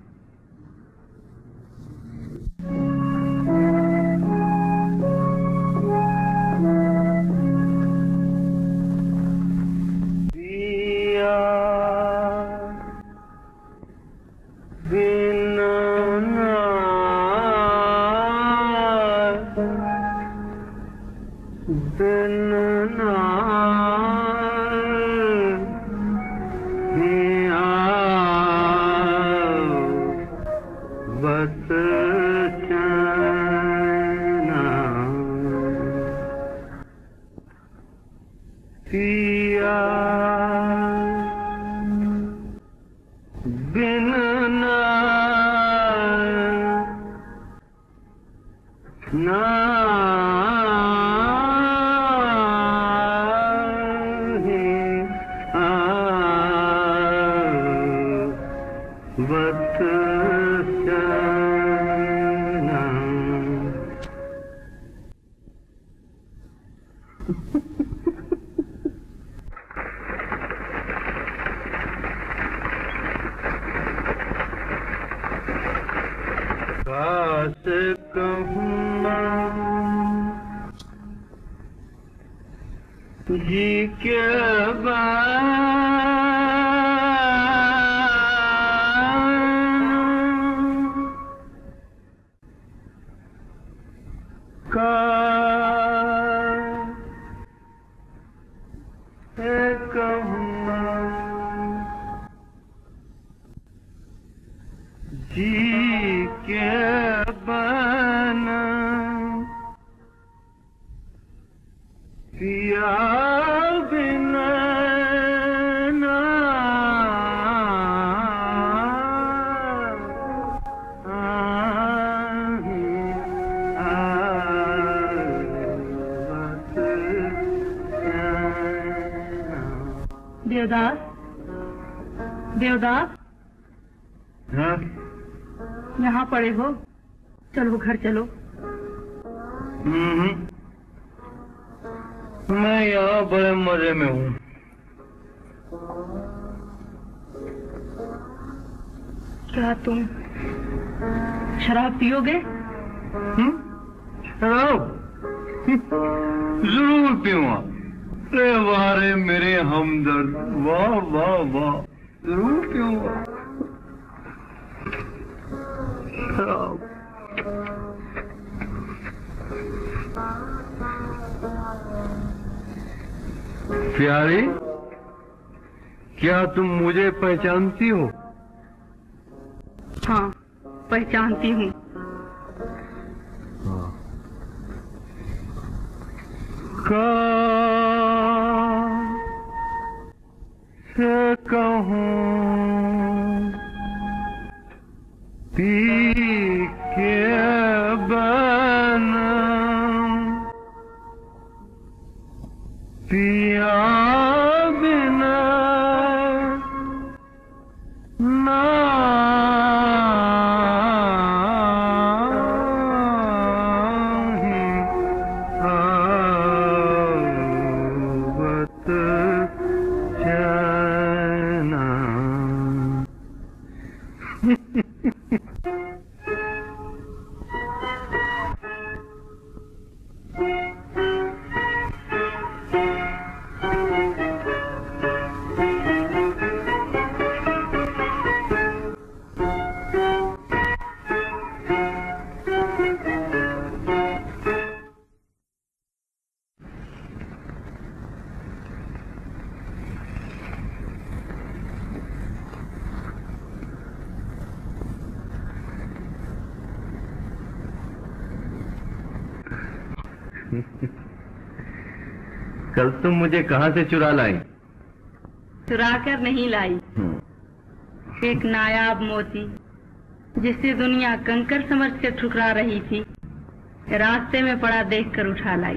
जी के देवदास, देवदास, हाँ? यहाँ पड़े हो, चलो घर चलो। हम्म, मैं यहाँ बड़े मजे में हूँ। क्या तुम शराब पियोगे? शराब जरूर पीऊंगा। अरे वाह रे मेरे हमदर्द, वाह वाह वाह, जरूर पीऊंगा शराब। प्यारी, क्या तुम मुझे पहचानती हो? हाँ, पहचानती हूँ। से कहूँ पी के बना पिया बिना ना कल तुम मुझे कहां से चुरा लाई? चुरा कर नहीं लाई, एक नायाब मोती जिसे दुनिया कंकर समझ कर ठुकरा रही थी, रास्ते में पड़ा देखकर उठा लाई।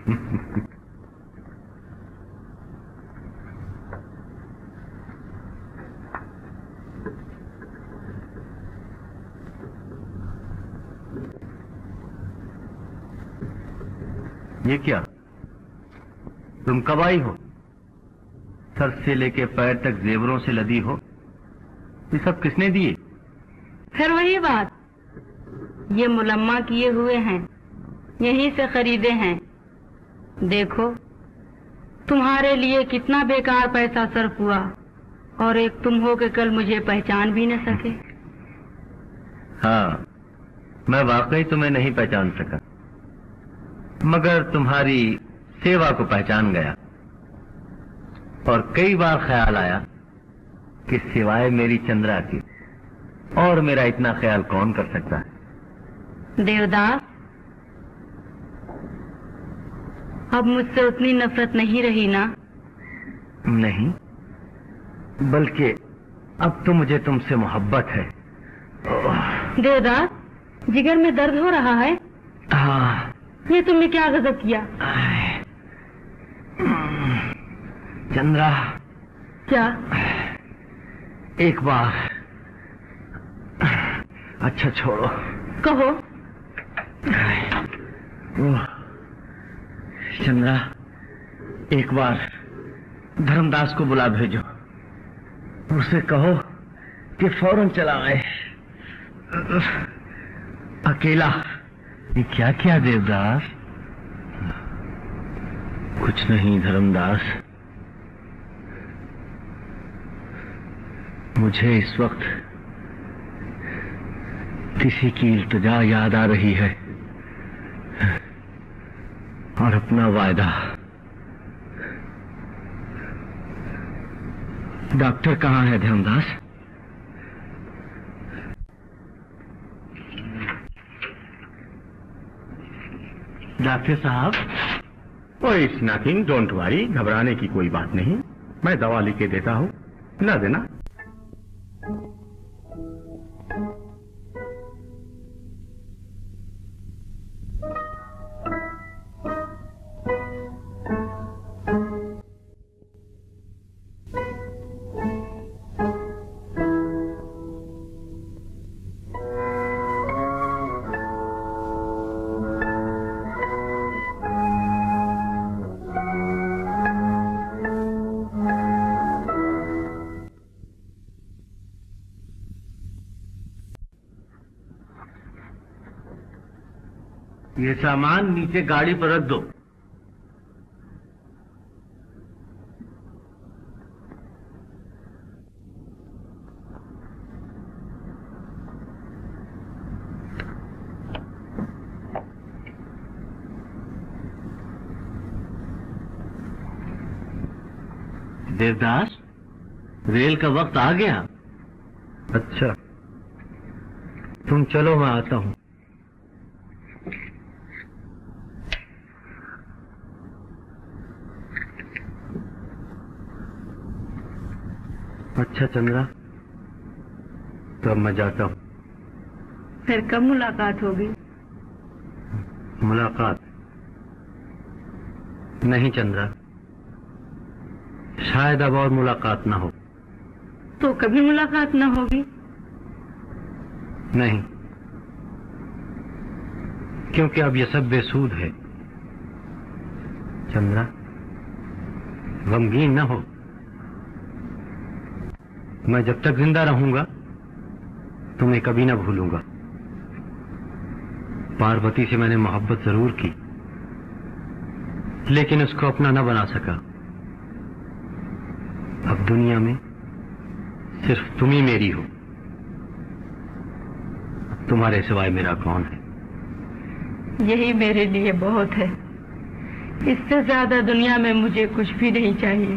ये क्या? तुम कब आई हो? सर से लेके पैर तक जेवरों से लदी हो। ये सब किसने दिए? फिर वही बात, ये मुलम्मा किए हुए हैं, यहीं से खरीदे हैं। देखो तुम्हारे लिए कितना बेकार पैसा सर्फ हुआ, और एक तुम हो के कल मुझे पहचान भी न सके। हाँ, मैं वाकई तुम्हें नहीं पहचान सका, मगर तुम्हारी सेवा को पहचान गया। और कई बार ख्याल आया कि सिवाय मेरी चंद्रा की और मेरा इतना ख्याल कौन कर सकता है। देवदास, अब मुझसे उतनी नफरत नहीं रही ना? नहीं, बल्कि अब तो मुझे तुमसे मोहब्बत है। देवदास, जिगर में दर्द हो रहा है। हाँ। ये तुमने क्या गजब किया? चंद्रा। क्या? एक बार। अच्छा छोड़ो। कहो। चंद्रा, एक बार धर्मदास को बुला भेजो, उसे कहो कि फौरन चला आए। अकेला। ये क्या किया देवदास? कुछ नहीं धर्मदास, मुझे इस वक्त किसी की इल्तिजा याद आ रही है, और अपना वायदा। डॉक्टर कहाँ है धर्मदास? डॉक्टर साहब। Oh it's nothing, don't worry, घबराने की कोई बात नहीं, मैं दवा लिख के देता हूँ, ला देना। ये सामान नीचे गाड़ी पर रख दो। देवदास, रेल का वक्त आ गया। अच्छा, तुम चलो, मैं आता हूं। अच्छा चंद्रा, तो अब मैं जाता हूं। फिर कब मुलाकात होगी? मुलाकात नहीं चंद्रा, शायद अब और मुलाकात ना हो। तो कभी मुलाकात ना होगी? नहीं, क्योंकि अब यह सब बेसूद है। चंद्रा, गमगीन ना हो। मैं जब तक जिंदा रहूंगा तुम्हें कभी ना भूलूंगा। पार्वती से मैंने मोहब्बत जरूर की, लेकिन उसको अपना न बना सका। अब दुनिया में सिर्फ तुम ही मेरी हो, तुम्हारे सिवाय मेरा कौन है? यही मेरे लिए बहुत है, इससे ज्यादा दुनिया में मुझे कुछ भी नहीं चाहिए।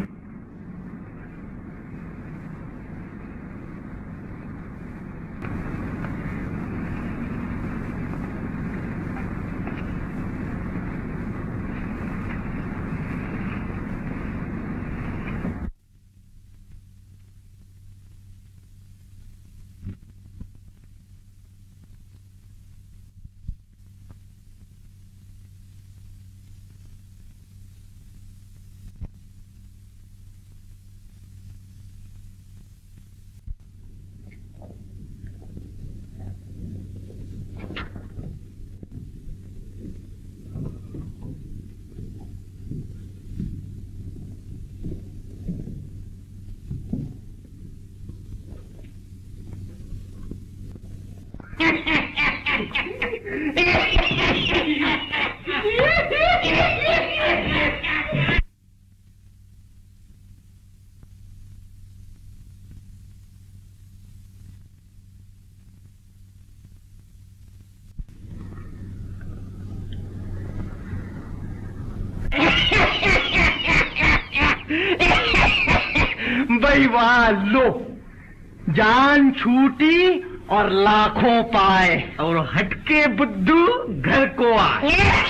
भाई वाह, लो जान छूटी और लाखों पाए, और हटके बुद्धू घर को आए।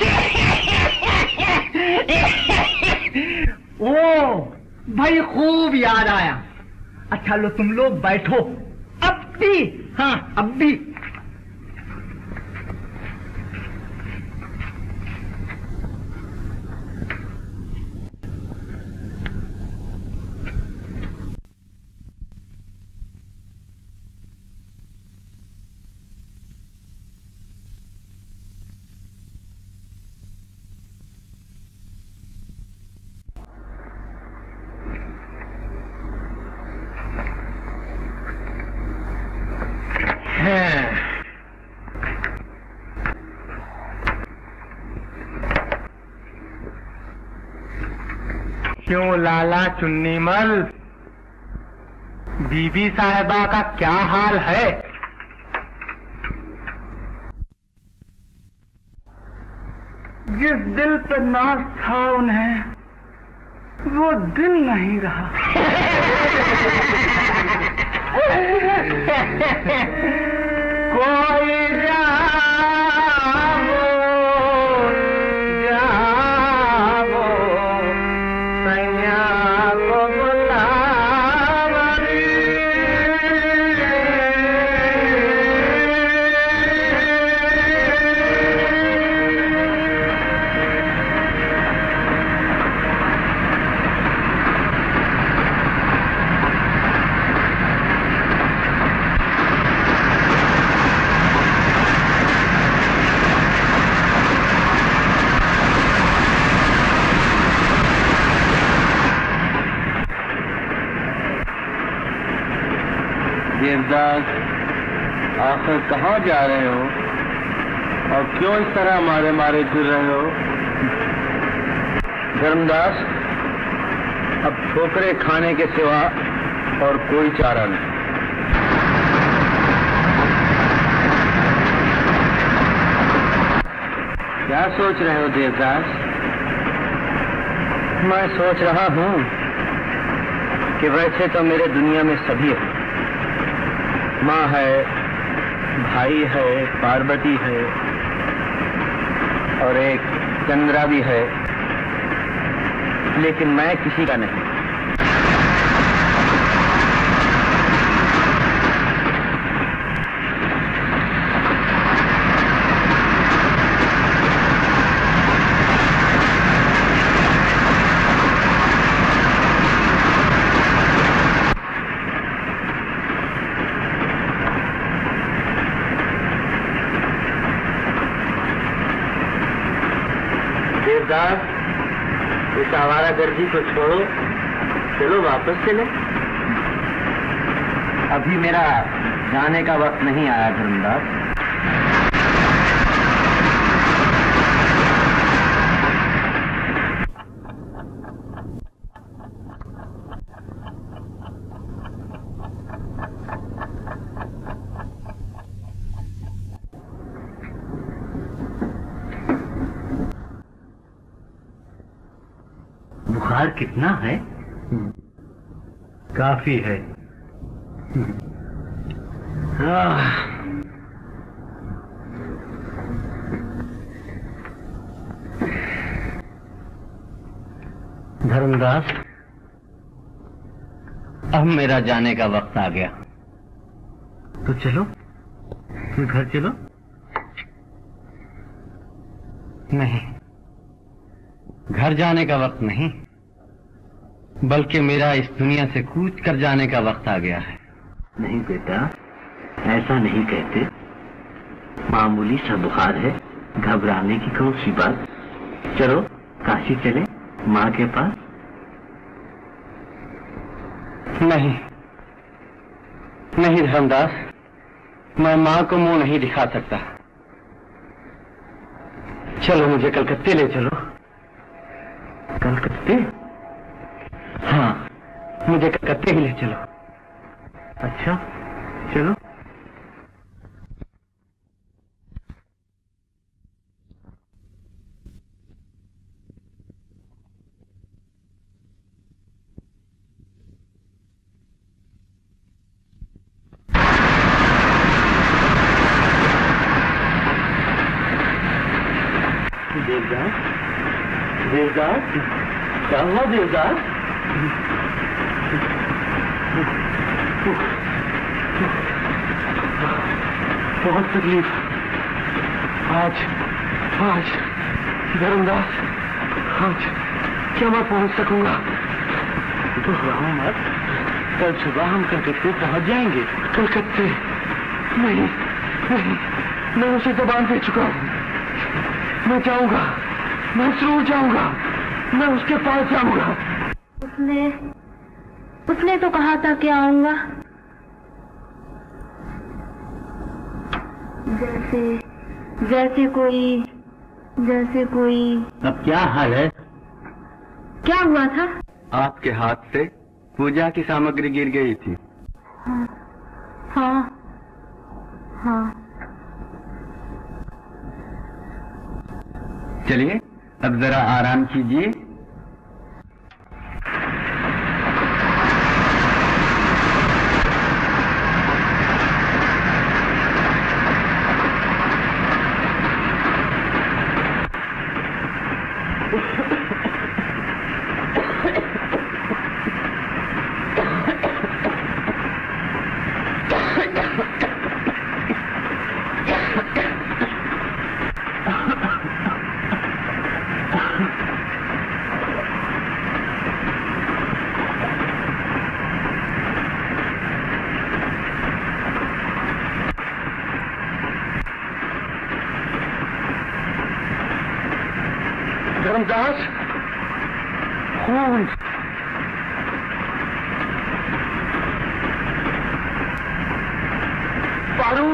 ओ भाई खूब याद आया। अच्छा लो तुम लोग बैठो, अब भी, हाँ अब भी। क्यों लाला चुन्नीमल, बीबी साहिबा का क्या हाल है? जिस दिल पर नाज था उन्हें, वो दिल नहीं रहा। कोई जाओ जाओ सैया को बुलावरी। देवदास, आखिर कहाँ जा रहे हो और क्यों इस तरह मारे मारे फिर रहे हो? धर्मदास, अब ठोकरे खाने के सिवा और कोई चारा नहीं। क्या सोच रहे हो देवदास? मैं सोच रहा हूँ कि वैसे तो मेरे दुनिया में सभी है, माँ है, भाई है, पार्वती है और एक चंद्रा भी है, लेकिन मैं किसी का नहीं। देवदास, इस आवारागर्दी को छोड़ो, चलो वापस चले। अभी मेरा जाने का वक्त नहीं आया धर्मदास। बुखार कितना है? काफी है। धर्मदास, अब मेरा जाने का वक्त आ गया, तो चलो, तुम घर चलो। नहीं, घर जाने का वक्त नहीं, बल्कि मेरा इस दुनिया से कूच कर जाने का वक्त आ गया है। नहीं बेटा, ऐसा नहीं कहते। मामूली सा बुखार है, घबराने की कौन सी बात। चलो काशी चले, माँ के पास। नहीं नहीं धर्मदास, मैं माँ को मुंह नहीं दिखा सकता। चलो मुझे कलकत्ते ले चलो। कलकत्ते? हाँ, मुझे कलकत्ते ही ले चलो। अच्छा चलो। देवदास, क्या हुआ देवदास? बहुत तकलीफ आज आज धर्मदास, आज क्या मैं पहुंच सकूंगा? घबराओ मत, कल सुबह हम कलकत्ते पहुंच जाएंगे। कलकत्ते? नहीं नहीं, मैं उसे जबान दे चुका हूं। मैं जाऊंगा, मैं जरूर जाऊंगा, मैं उसके पास जाऊंगा। उसने उसने तो कहा था कि आऊंगा। जैसे जैसे कोई जैसे कोई अब क्या हाल है? क्या हुआ था? आपके हाथ से पूजा की सामग्री गिर गई थी। हाँ हाँ हाँ। चलिए अब जरा आराम कीजिए। धर्मदास, खून। पारू,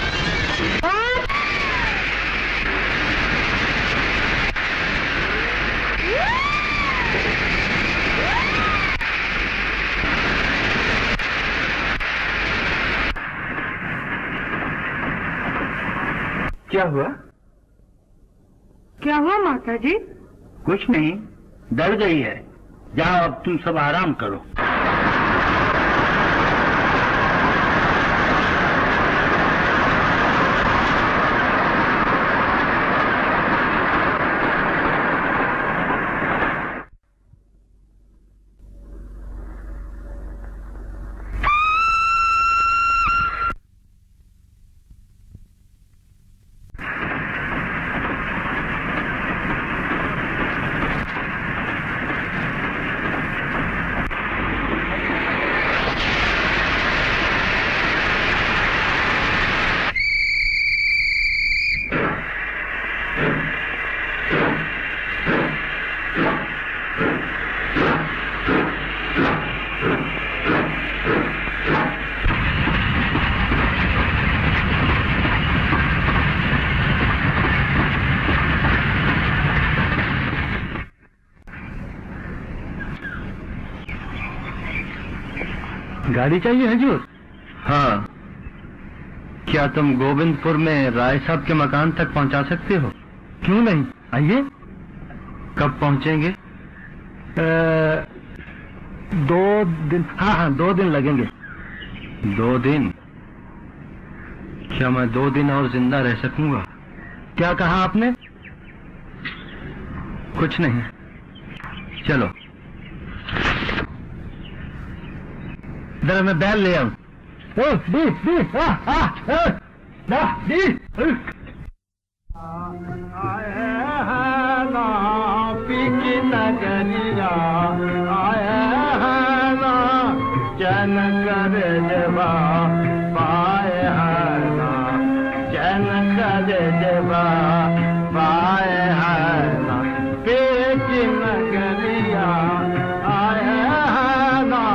क्या हुआ? क्या हुआ माता जी? कुछ नहीं, डर गई है। जाओ अब तुम सब आराम करो। गाड़ी चाहिए हजूर? हाँ। क्या तुम गोविंदपुर में राय साहब के मकान तक पहुंचा सकते हो? क्यों नहीं, आइए। कब पहुंचेंगे? आ, दो दिन, हाँ हाँ दो दिन लगेंगे। दो दिन? क्या मैं दो दिन और जिंदा रह सकूंगा? क्या कहा आपने? कुछ नहीं, चलो। जरा मैं बैल ले आऊं। ओ, दी, दी, आ, आ, आ, दा, दी। आए हैं नापी की नगरिया, आए हैं ना चैन कर जबा, पाए हैं ना चैन कर जबा, पाए हैं ना पे की नगरिया, आए हैं ना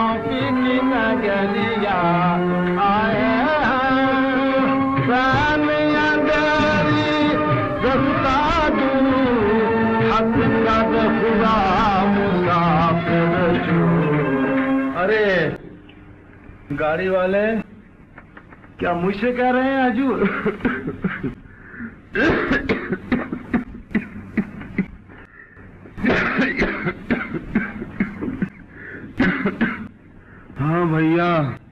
नगरिया, आए हैं सानिया गरी रस्ता दूर, हक कद खुदा मुसाफिर छू। अरे गाड़ी वाले, क्या मुझसे कह रहे हैं हजूर? हाँ भैया,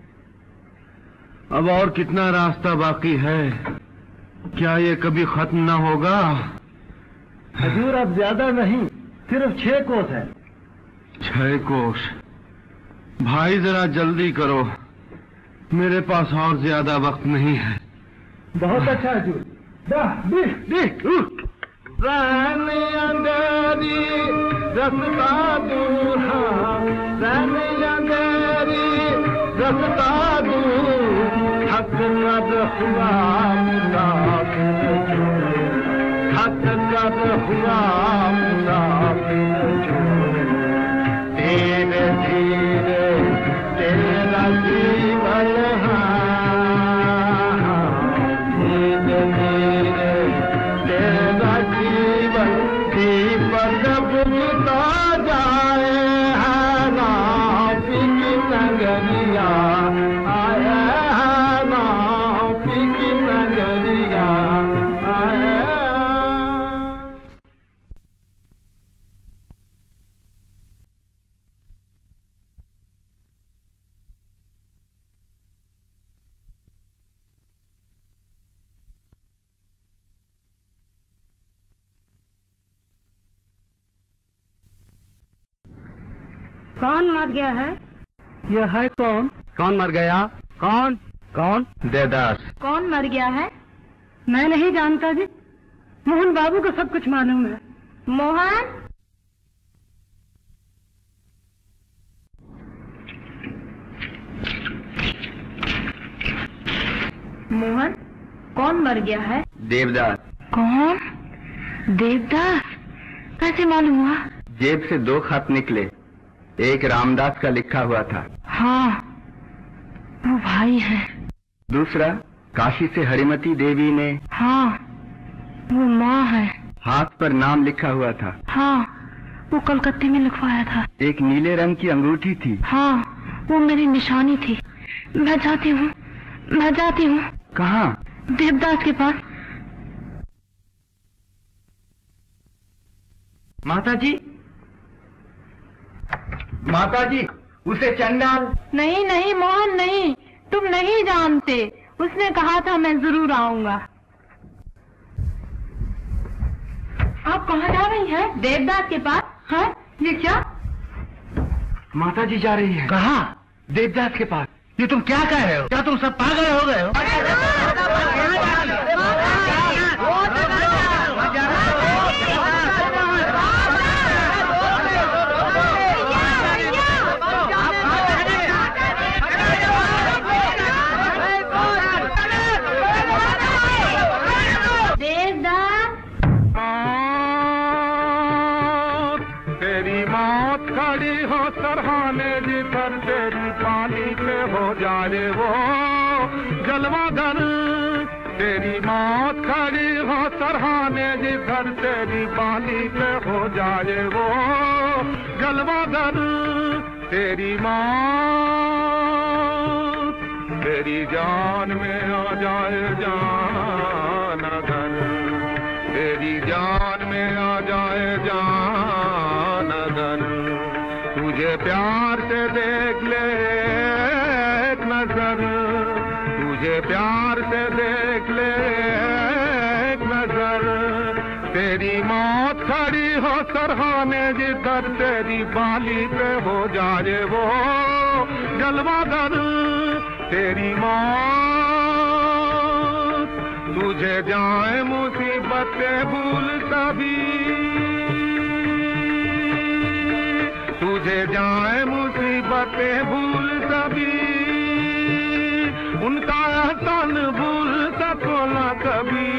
अब और कितना रास्ता बाकी है? क्या ये कभी खत्म न होगा? हजूर अब ज्यादा नहीं, सिर्फ छह कोस है। छह कोस? भाई जरा जल्दी करो, मेरे पास और ज्यादा वक्त नहीं है। बहुत अच्छा है हजूर। अंधेरी रस्ता दूर, अंधेरी रस्ता दूर, हक कद हुआ मुसाफिर, हक कद हुआ मुसाफिर, धीरे धीरे तेरा जीवन है, धीरे धीरे तेरा जीवन दीपक बुझता जाए, है नाविक नगरिया आया, है नाविक नगरिया आया। कौन मर गया है? यह है कौन? कौन मर गया? कौन? कौन? देवदास। कौन मर गया है? मैं नहीं जानता जी, मोहन बाबू को सब कुछ मालूम है। मोहन, मोहन, कौन मर गया है? देवदास। कौन? देवदास? कैसे मालूम हुआ? जेब से दो खत निकले, एक रामदास का लिखा हुआ था। हाँ, वो भाई है। दूसरा काशी से हरिमती देवी ने। हाँ, वो माँ है। हाथ पर नाम लिखा हुआ था। हाँ, वो कलकत्ते में लिखवाया था। एक नीले रंग की अंगूठी थी। हाँ, वो मेरी निशानी थी। मैं जाती हूँ, मैं जाती हूँ। कहाँ? देवदास के पास। माता जी, माता जी, उसे चंडाल। नहीं नहीं मोहन, नहीं, तुम नहीं जानते। उसने कहा था मैं जरूर आऊंगा। आप कहाँ जा रही हैं? देवदास के पास। हाँ, ये क्या? माता जी जा रही है। कहाँ? देवदास के पास। ये तुम क्या कह रहे हो? क्या तुम सब पागल हो गए हो? सरहाने जिधर तेरी पानी पे हो जाए वो जलवागर, तेरी मौत खड़ी हो सरहाने जिधर तेरी पानी पे हो जाए वो जलवागर, तेरी मौत तेरी जान में आ जाए जान अगर, तेरी जान में आ जाए जान अगर, तुझे प्यार से देख ले एक नजर, तुझे प्यार से देख ले एक नजर, तेरी मौत खड़ी हो सरहाने जिधर तेरी बाली पे हो जाए वो जलवागर, तेरी मौत तुझे जाए मुसीबतें भूल सभी, तुझे जाए मुसीबतें भूल सभी, उनका एहसान भूल सको ना कभी,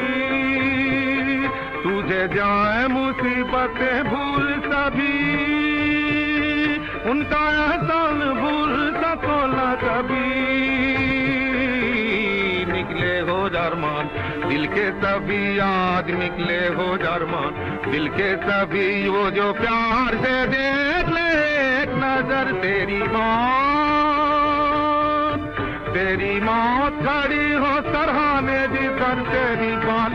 तुझे जाए मुसीबतें भूल सभी, उनका एहसान भूल सको ना कभी, निकले हो जरमान दिल के सभी याद, निकले हो जरमान दिल के सभी, वो जो प्यार से देख ले एक नजर, तेरी मौत तेरी मौत खड़ी हो सरहाने जिधर तेरी बात